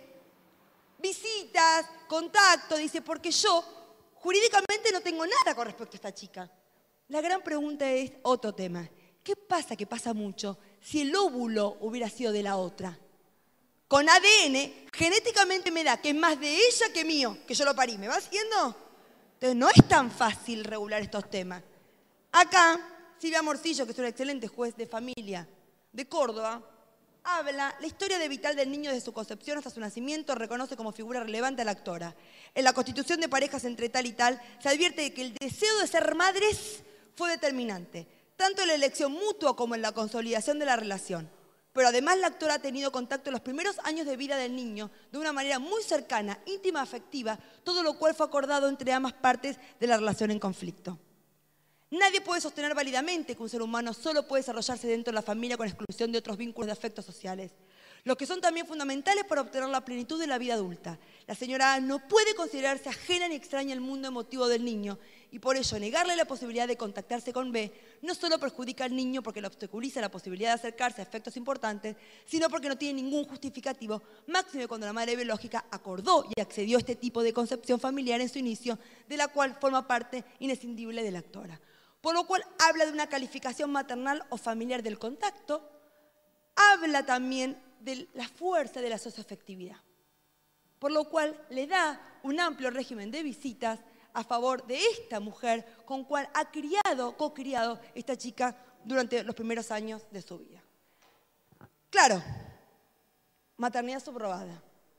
visitas, contacto, dice, porque yo jurídicamente no tengo nada con respecto a esta chica. La gran pregunta es otro tema. ¿Qué pasa, que pasa mucho, si el óvulo hubiera sido de la otra? Con ADN, genéticamente me da que es más de ella que mío, que yo lo parí. ¿Me va siguiendo? Entonces no es tan fácil regular estos temas. Acá, Silvia Morcillo, que es una excelente juez de familia de Córdoba, habla la historia de vital del niño desde su concepción hasta su nacimiento, reconoce como figura relevante a la actora. En la constitución de parejas entre tal y tal, se advierte de que el deseo de ser madres fue determinante, tanto en la elección mutua como en la consolidación de la relación. Pero además la actora ha tenido contacto en los primeros años de vida del niño de una manera muy cercana, íntima, afectiva, todo lo cual fue acordado entre ambas partes de la relación en conflicto. Nadie puede sostener válidamente que un ser humano solo puede desarrollarse dentro de la familia con exclusión de otros vínculos de afectos sociales, los que son también fundamentales para obtener la plenitud de la vida adulta. La señora A no puede considerarse ajena ni extraña al mundo emotivo del niño y por ello negarle la posibilidad de contactarse con B no solo perjudica al niño porque le obstaculiza la posibilidad de acercarse a efectos importantes, sino porque no tiene ningún justificativo, máxime cuando la madre biológica acordó y accedió a este tipo de concepción familiar en su inicio, de la cual forma parte inescindible de la actora. Por lo cual habla de una calificación maternal o familiar del contacto, habla también de la fuerza de la socioafectividad, por lo cual le da un amplio régimen de visitas a favor de esta mujer con cual ha co-criado esta chica durante los primeros años de su vida. Claro, maternidad subrogada.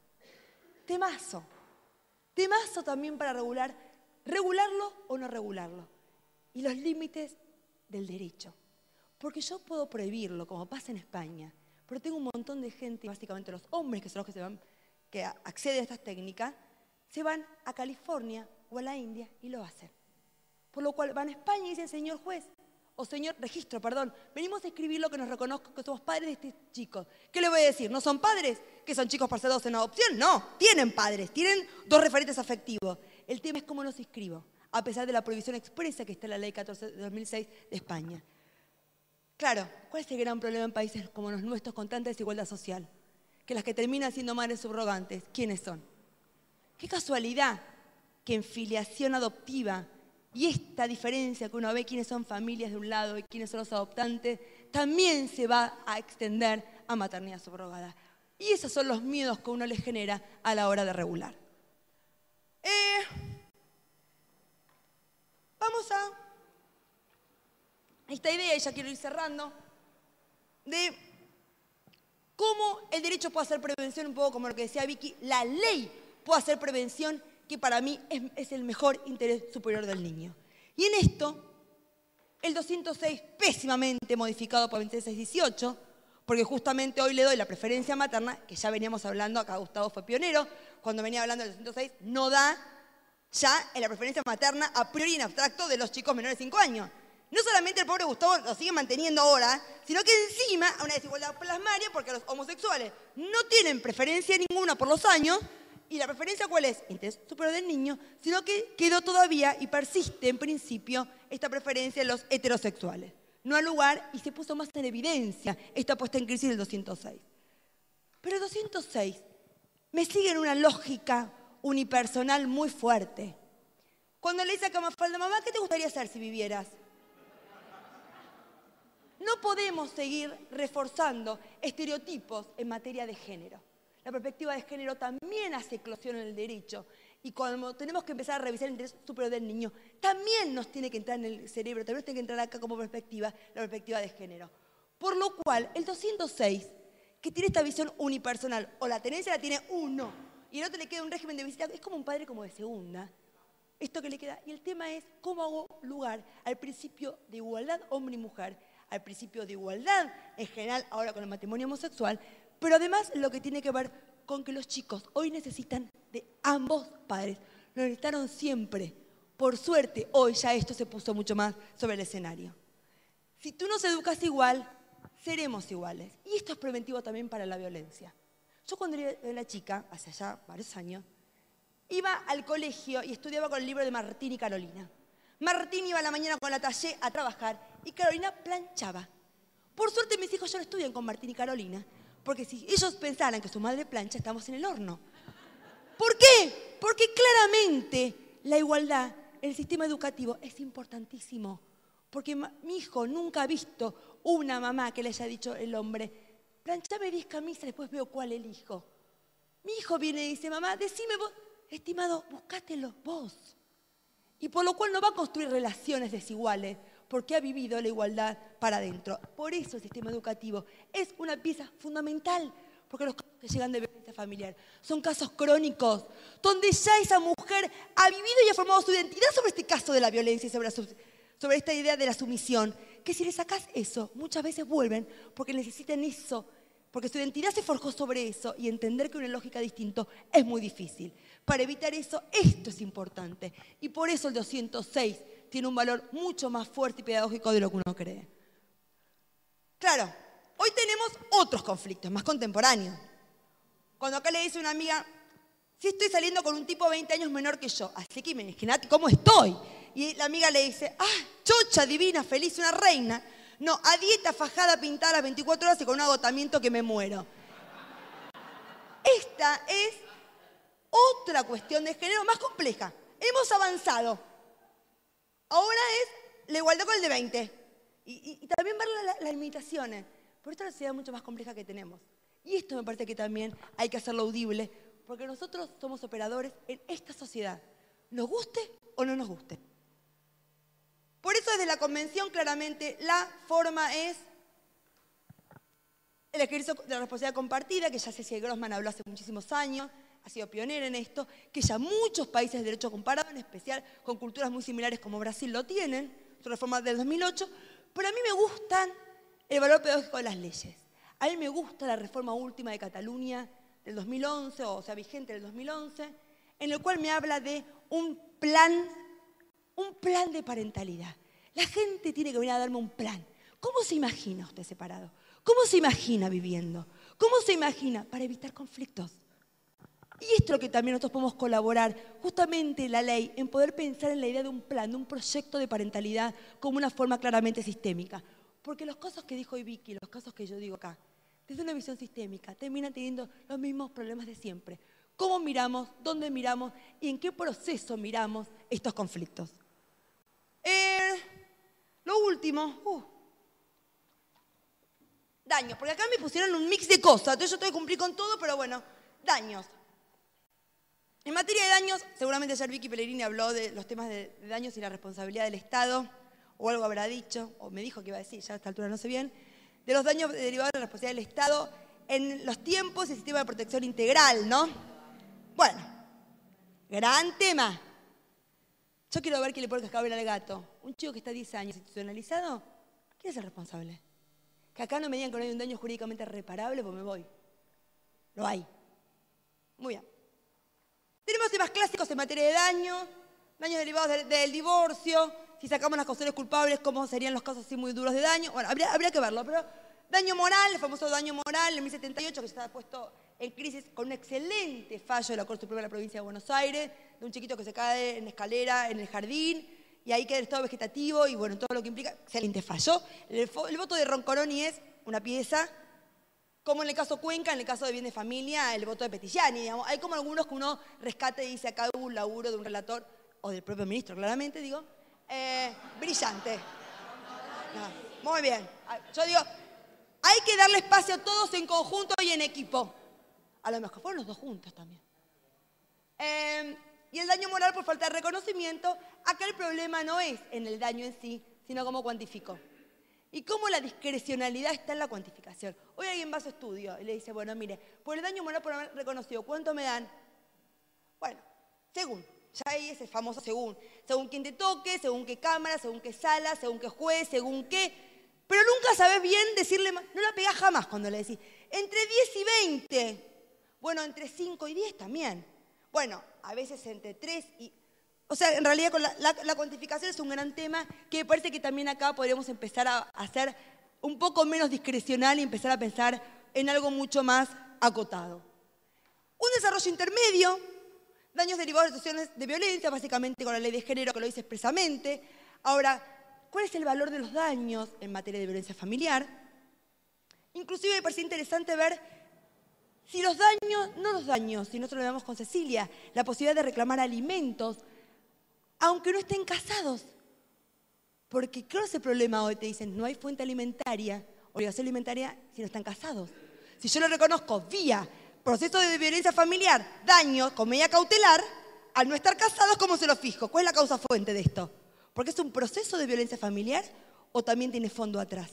Temazo. Temazo también para regularlo o no regularlo. Y los límites del derecho. Porque yo puedo prohibirlo, como pasa en España, pero tengo un montón de gente, básicamente los hombres que son los que acceden a estas técnicas, se van a California o a la India y lo hacen. Por lo cual van a España y dicen, señor juez, o señor registro, perdón, venimos a escribir lo que nos reconozca que somos padres de este chico. ¿Qué le voy a decir? ¿No son padres? ¿Que son chicos parcelados en adopción? No, tienen padres, tienen dos referentes afectivos. El tema es cómo los inscribo, a pesar de la prohibición expresa que está en la Ley 14 de 2006 de España. Claro, ¿cuál es el gran problema en países como los nuestros con tanta desigualdad social? Que las que terminan siendo madres subrogantes, ¿quiénes son? Qué casualidad que en filiación adoptiva y esta diferencia que uno ve quiénes son familias de un lado y quiénes son los adoptantes, también se va a extender a maternidad subrogada. Y esos son los miedos que uno les genera a la hora de regular. Vamos a esta idea, y ya quiero ir cerrando, de cómo el derecho puede hacer prevención, un poco como lo que decía Vicky, la ley puede hacer prevención, que para mí es el mejor interés superior del niño. Y en esto, el 206, pésimamente modificado por 2618, porque justamente hoy le doy la preferencia materna, que ya veníamos hablando, acá Gustavo fue pionero, cuando venía hablando del 206, no da ya en la preferencia materna a priori en abstracto de los chicos menores de 5 años. No solamente el pobre Gustavo lo sigue manteniendo ahora, sino que encima hay una desigualdad plasmaria porque los homosexuales no tienen preferencia ninguna por los años. ¿Y la preferencia cuál es? Interés superior del niño, sino que quedó todavía y persiste en principio esta preferencia en los heterosexuales. No al lugar y se puso más en evidencia esta puesta en crisis del 206. Pero el 206 me sigue en una lógica unipersonal muy fuerte. Cuando le dice a Mafalda, mamá, ¿qué te gustaría hacer si vivieras? No podemos seguir reforzando estereotipos en materia de género. La perspectiva de género también hace eclosión en el derecho. Y cuando tenemos que empezar a revisar el interés superior del niño, también nos tiene que entrar en el cerebro, también nos tiene que entrar acá como perspectiva, la perspectiva de género. Por lo cual, el 206, que tiene esta visión unipersonal, o la tenencia la tiene uno, y el otro le queda un régimen de visita, es como un padre como de segunda. Esto que le queda. Y el tema es cómo hago lugar al principio de igualdad hombre y mujer, al principio de igualdad en general, ahora con el matrimonio homosexual, pero además lo que tiene que ver con que los chicos hoy necesitan de ambos padres. Lo necesitaron siempre. Por suerte, hoy ya esto se puso mucho más sobre el escenario. Si tú nos educas igual, seremos iguales. Y esto es preventivo también para la violencia. Yo cuando era chica, hace ya varios años, iba al colegio y estudiaba con el libro de Martín y Carolina. Martín iba a la mañana con la taller a trabajar y Carolina planchaba. Por suerte mis hijos ya no estudian con Martín y Carolina, porque si ellos pensaran que su madre plancha, estamos en el horno. ¿Por qué? Porque claramente la igualdad en el sistema educativo es importantísimo. Porque mi hijo nunca ha visto una mamá que le haya dicho el hombre, planchame 10 camisas, después veo cuál elijo. Mi hijo viene y dice, mamá, decime vos, estimado, buscátelo vos. Y por lo cual no va a construir relaciones desiguales, porque ha vivido la igualdad para adentro. Por eso el sistema educativo es una pieza fundamental, porque los casos que llegan de violencia familiar son casos crónicos, donde ya esa mujer ha vivido y ha formado su identidad sobre este caso de la violencia y sobre esta idea de la sumisión, que si le sacás eso, muchas veces vuelven porque necesitan eso, porque su identidad se forjó sobre eso y entender que una lógica distinta es muy difícil. Para evitar eso, esto es importante. Y por eso el 206 tiene un valor mucho más fuerte y pedagógico de lo que uno cree. Claro, hoy tenemos otros conflictos más contemporáneos. Cuando acá le dice una amiga, si estoy saliendo con un tipo 20 años menor que yo, así que imagínate cómo estoy. Y la amiga le dice, chocha, divina, feliz, una reina. No, a dieta, fajada, pintada a las 24 horas y con un agotamiento que me muero. Esta es otra cuestión de género más compleja. Hemos avanzado. Ahora es la igualdad con el de 20. Y también ver las limitaciones. Pero esta es una sociedad mucho más compleja que tenemos. Y esto me parece que también hay que hacerlo audible, porque nosotros somos operadores en esta sociedad. Nos guste o no nos guste. Por eso desde la Convención claramente la forma es el ejercicio de la responsabilidad compartida, que ya Cecilia Grossman habló hace muchísimos años, ha sido pionera en esto, que ya muchos países de derecho comparado, en especial con culturas muy similares como Brasil lo tienen, su reforma del 2008, pero a mí me gustan el valor pedagógico de las leyes. A mí me gusta la reforma última de Cataluña del 2011, o sea, vigente del 2011, en el cual me habla de un plan un plan de parentalidad. La gente tiene que venir a darme un plan. ¿Cómo se imagina usted separado? ¿Cómo se imagina viviendo? ¿Cómo se imagina? Para evitar conflictos. Y esto es lo que también nosotros podemos colaborar, justamente la ley, en poder pensar en la idea de un plan, de un proyecto de parentalidad como una forma claramente sistémica. Porque los casos que dijo hoy Vicky, los casos que yo digo acá, desde una visión sistémica, terminan teniendo los mismos problemas de siempre. ¿Cómo miramos? ¿Dónde miramos? ¿Y en qué proceso miramos estos conflictos? Lo último, daños, porque acá me pusieron un mix de cosas, entonces yo tengo que cumplir con todo, pero bueno, daños. En materia de daños, seguramente ayer Vicky Pellegrini habló de los temas de daños y la responsabilidad del Estado, o algo habrá dicho, o me dijo que iba a decir, ya a esta altura no sé bien, de los daños derivados de la responsabilidad del Estado en los tiempos y el sistema de protección integral, ¿no? Bueno, gran tema. Yo quiero ver quién le pone cascabel al gato. Un chico que está 10 años institucionalizado, ¿quién es el responsable? Que acá no me digan que no hay un daño jurídicamente reparable, pues me voy. Lo hay. Muy bien. Tenemos temas clásicos en materia de daños derivados del divorcio, si sacamos las causales culpables, cómo serían los casos así muy duros de daño. Bueno, habría que verlo, pero daño moral, el famoso daño moral en 1078, que ya estaba puesto en crisis con un excelente fallo de la Corte Suprema de la Provincia de Buenos Aires, de un chiquito que se cae en escalera en el jardín, y ahí queda el estado vegetativo, y bueno, todo lo que implica, excelente fallo. El voto de Roncoroni es una pieza, como en el caso Cuenca, en el caso de Bien de Familia, el voto de Petillani, digamos. Hay como algunos que uno rescata y dice, acá hubo un laburo de un relator, o del propio ministro, claramente, digo, brillante. No, muy bien. Yo digo, hay que darle espacio a todos en conjunto y en equipo. A lo mejor fueron los dos juntos también. Y el daño moral por falta de reconocimiento, acá el problema no es en el daño en sí, sino cómo cuantificó. Y cómo la discrecionalidad está en la cuantificación. Hoy alguien va a su estudio y le dice, bueno, mire, por el daño moral por haber reconocido, ¿cuánto me dan? Bueno, según, ya ahí es el famoso según. Según quién te toque, según qué cámara, según qué sala, según qué juez, según qué. Pero nunca sabes bien decirle, no la pegás jamás cuando le decís, entre 10 y 20. Bueno, entre 5 y 10 también. Bueno, a veces entre 3 y... O sea, en realidad con la cuantificación es un gran tema que me parece que también acá podríamos empezar a hacer un poco menos discrecional y empezar a pensar en algo mucho más acotado. Un desarrollo intermedio, daños derivados de situaciones de violencia, básicamente con la ley de género que lo dice expresamente. Ahora, ¿cuál es el valor de los daños en materia de violencia familiar? Inclusive me parece interesante ver si los daños, no los daños, si nosotros lo vemos con Cecilia, la posibilidad de reclamar alimentos, aunque no estén casados. Porque claro, ese problema hoy te dicen, no hay fuente alimentaria, obligación alimentaria si no están casados. Si yo lo reconozco vía proceso de violencia familiar, daño con medida cautelar, al no estar casados, ¿cómo se lo fijo? ¿Cuál es la causa fuente de esto? ¿Porque es un proceso de violencia familiar o también tiene fondo atrás?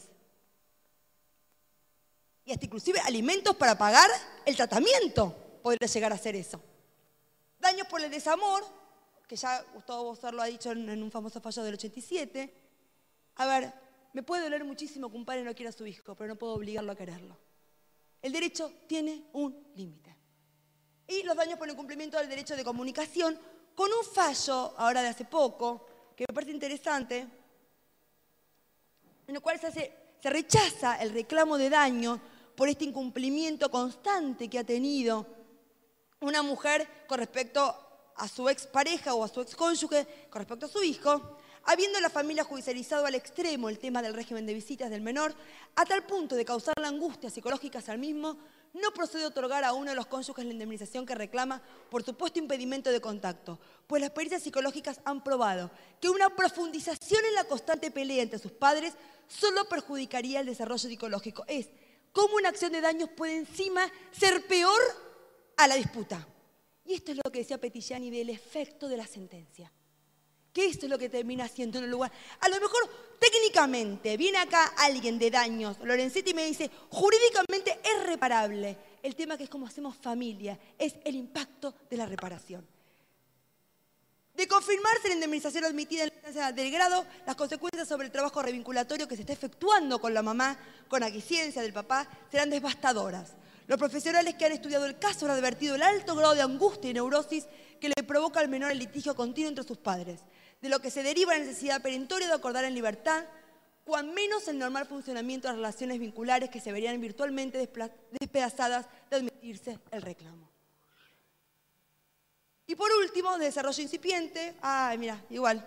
Y hasta inclusive alimentos para pagar el tratamiento podría llegar a ser eso. Daños por el desamor, que ya Gustavo Bosser lo ha dicho en un famoso fallo del 87. A ver, me puede doler muchísimo que un padre no quiera a su hijo, pero no puedo obligarlo a quererlo. El derecho tiene un límite. Y los daños por el incumplimiento del derecho de comunicación, con un fallo, ahora de hace poco, que me parece interesante, en el cual se rechaza el reclamo de daño por este incumplimiento constante que ha tenido una mujer con respecto a su expareja o a su excónyuge, con respecto a su hijo, habiendo la familia judicializado al extremo el tema del régimen de visitas del menor, a tal punto de causarle angustias psicológicas al mismo, no procede a otorgar a uno de los cónyuges la indemnización que reclama por supuesto impedimento de contacto, pues las experiencias psicológicas han probado que una profundización en la constante pelea entre sus padres solo perjudicaría el desarrollo psicológico. Es cómo una acción de daños puede encima ser peor a la disputa. Y esto es lo que decía Petillani del efecto de la sentencia. Que esto es lo que termina haciendo en un lugar. A lo mejor técnicamente viene acá alguien de daños, Lorenzetti, y me dice, jurídicamente es reparable. El tema que es como hacemos familia, es el impacto de la reparación. De confirmarse la indemnización admitida en la instancia del grado, las consecuencias sobre el trabajo revinculatorio que se está efectuando con la mamá, con aquiescencia del papá, serán devastadoras. Los profesionales que han estudiado el caso han advertido el alto grado de angustia y neurosis que le provoca al menor el litigio continuo entre sus padres. de lo que se deriva la necesidad perentoria de acordar en libertad, cuan menos el normal funcionamiento de las relaciones vinculares que se verían virtualmente despedazadas de admitirse el reclamo. Y por último, de desarrollo incipiente, mira, igual.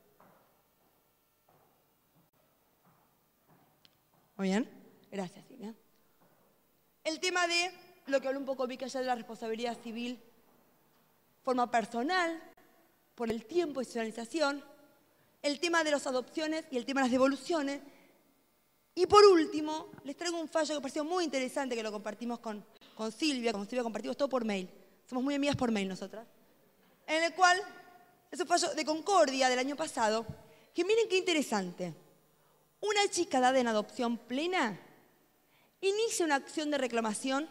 Muy bien, gracias, Silvia. El tema de lo que habló un poco Vicky allá de la responsabilidad civil, forma personal, por el tiempo de institucionalización, el tema de las adopciones y el tema de las devoluciones. Y por último, les traigo un fallo que me pareció muy interesante, que lo compartimos con Silvia. Con Silvia compartimos todo por mail. Somos muy amigas por mail nosotras. En el cual, es un fallo de Concordia del año pasado, que miren qué interesante. Una chica dada en adopción plena inicia una acción de reclamación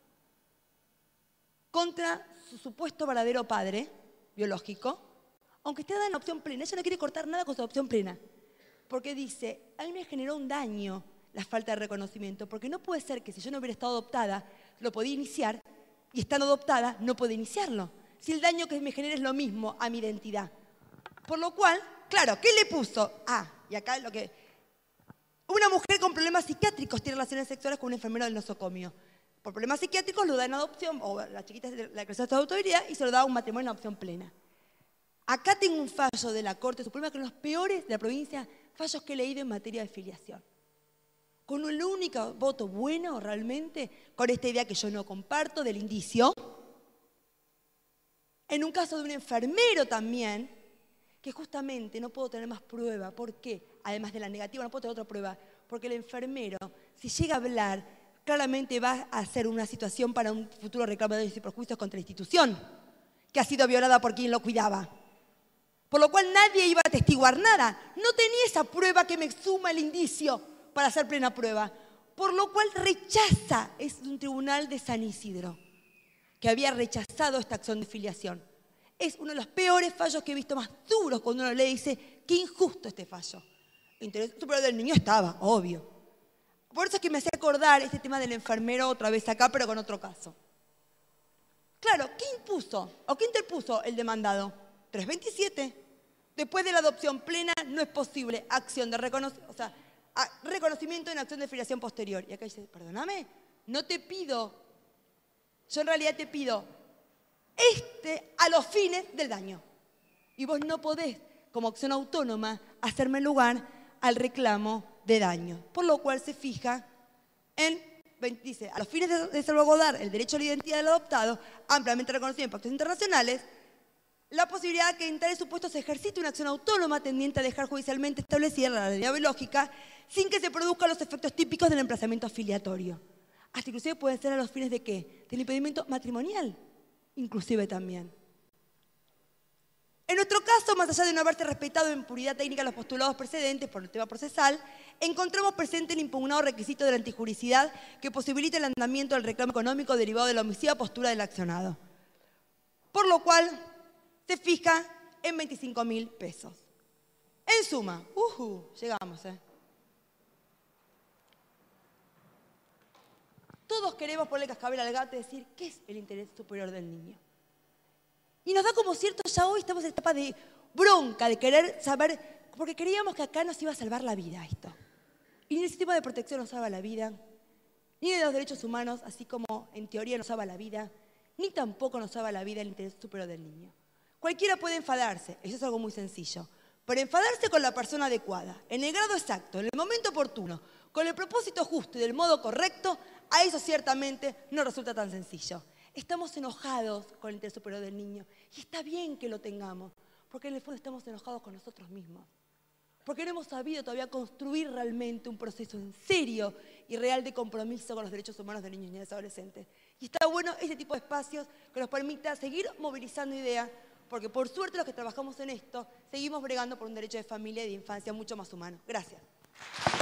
contra su supuesto verdadero padre biológico, aunque esté dada en adopción plena. Ella no quiere cortar nada con su adopción plena, porque dice, a mí me generó un daño la falta de reconocimiento, porque no puede ser que si yo no hubiera estado adoptada, lo podía iniciar, y estando adoptada, no puede iniciarlo. Si el daño que me genera es lo mismo a mi identidad. Por lo cual, claro, ¿qué le puso? Y acá lo que... Una mujer con problemas psiquiátricos tiene relaciones sexuales con un enfermero del nosocomio. Por problemas psiquiátricos lo da en adopción, o la chiquita la creció de autoridad, y se lo da a un matrimonio en adopción plena. Acá tengo un fallo de la Corte Suprema, que es uno de los peores de la provincia, fallos que he leído en materia de filiación. Con un único voto bueno, realmente, con esta idea que yo no comparto del indicio. En un caso de un enfermero también, que justamente no puedo tener más prueba. ¿Por qué? Además de la negativa, no puedo tener otra prueba. Porque el enfermero, si llega a hablar, claramente va a hacer una situación para un futuro reclamo de daños y perjuicios contra la institución, que ha sido violada por quien lo cuidaba. Por lo cual nadie iba a atestiguar nada. No tenía esa prueba que me suma el indicio para hacer plena prueba. Por lo cual rechaza, es un tribunal de San Isidro, que había rechazado esta acción de filiación. Es uno de los peores fallos que he visto, más duros, cuando uno lee y dice, qué injusto este fallo. El interés superior del niño estaba, obvio. Por eso es que me hace acordar este tema del enfermero otra vez acá, pero con otro caso. Claro, ¿qué impuso o qué interpuso el demandado? 327. Después de la adopción plena no es posible acción de reconocimiento en acción de filiación posterior. Y acá dice, perdóname, no te pido, yo en realidad te pido a los fines del daño. Y vos no podés, como acción autónoma, hacerme lugar al reclamo de daño. Por lo cual se fija dice, a los fines de salvaguardar el derecho a la identidad del adoptado, ampliamente reconocido en pactos internacionales, la posibilidad de que en tales supuestos se ejercite una acción autónoma tendiente a dejar judicialmente establecida la realidad biológica sin que se produzcan los efectos típicos del emplazamiento filiatorio. Hasta inclusive pueden ser a los fines de ¿qué? Del impedimento matrimonial, inclusive también. En nuestro caso, más allá de no haberse respetado en puridad técnica los postulados precedentes por el tema procesal, encontramos presente el impugnado requisito de la antijuricidad que posibilita el andamiento del reclamo económico derivado de la omisiva postura del accionado. Por lo cual, se fija en 25.000 pesos. En suma, llegamos, Todos queremos ponerle cascabel al gato y decir, ¿qué es el interés superior del niño? Y nos da como cierto, ya hoy estamos en etapa de bronca, de querer saber, porque creíamos que acá nos iba a salvar la vida esto. Y ni el sistema de protección nos salva la vida, ni de los derechos humanos, así como en teoría nos salva la vida, ni tampoco nos salva la vida el interés superior del niño. Cualquiera puede enfadarse, eso es algo muy sencillo, pero enfadarse con la persona adecuada, en el grado exacto, en el momento oportuno, con el propósito justo y del modo correcto, a eso ciertamente no resulta tan sencillo. Estamos enojados con el interés superior del niño y está bien que lo tengamos, porque en el fondo estamos enojados con nosotros mismos. Porque no hemos sabido todavía construir realmente un proceso en serio y real de compromiso con los derechos humanos de niños, niñas y adolescentes. Y está bueno este tipo de espacios que nos permita seguir movilizando ideas, porque por suerte los que trabajamos en esto seguimos bregando por un derecho de familia y de infancia mucho más humano. Gracias.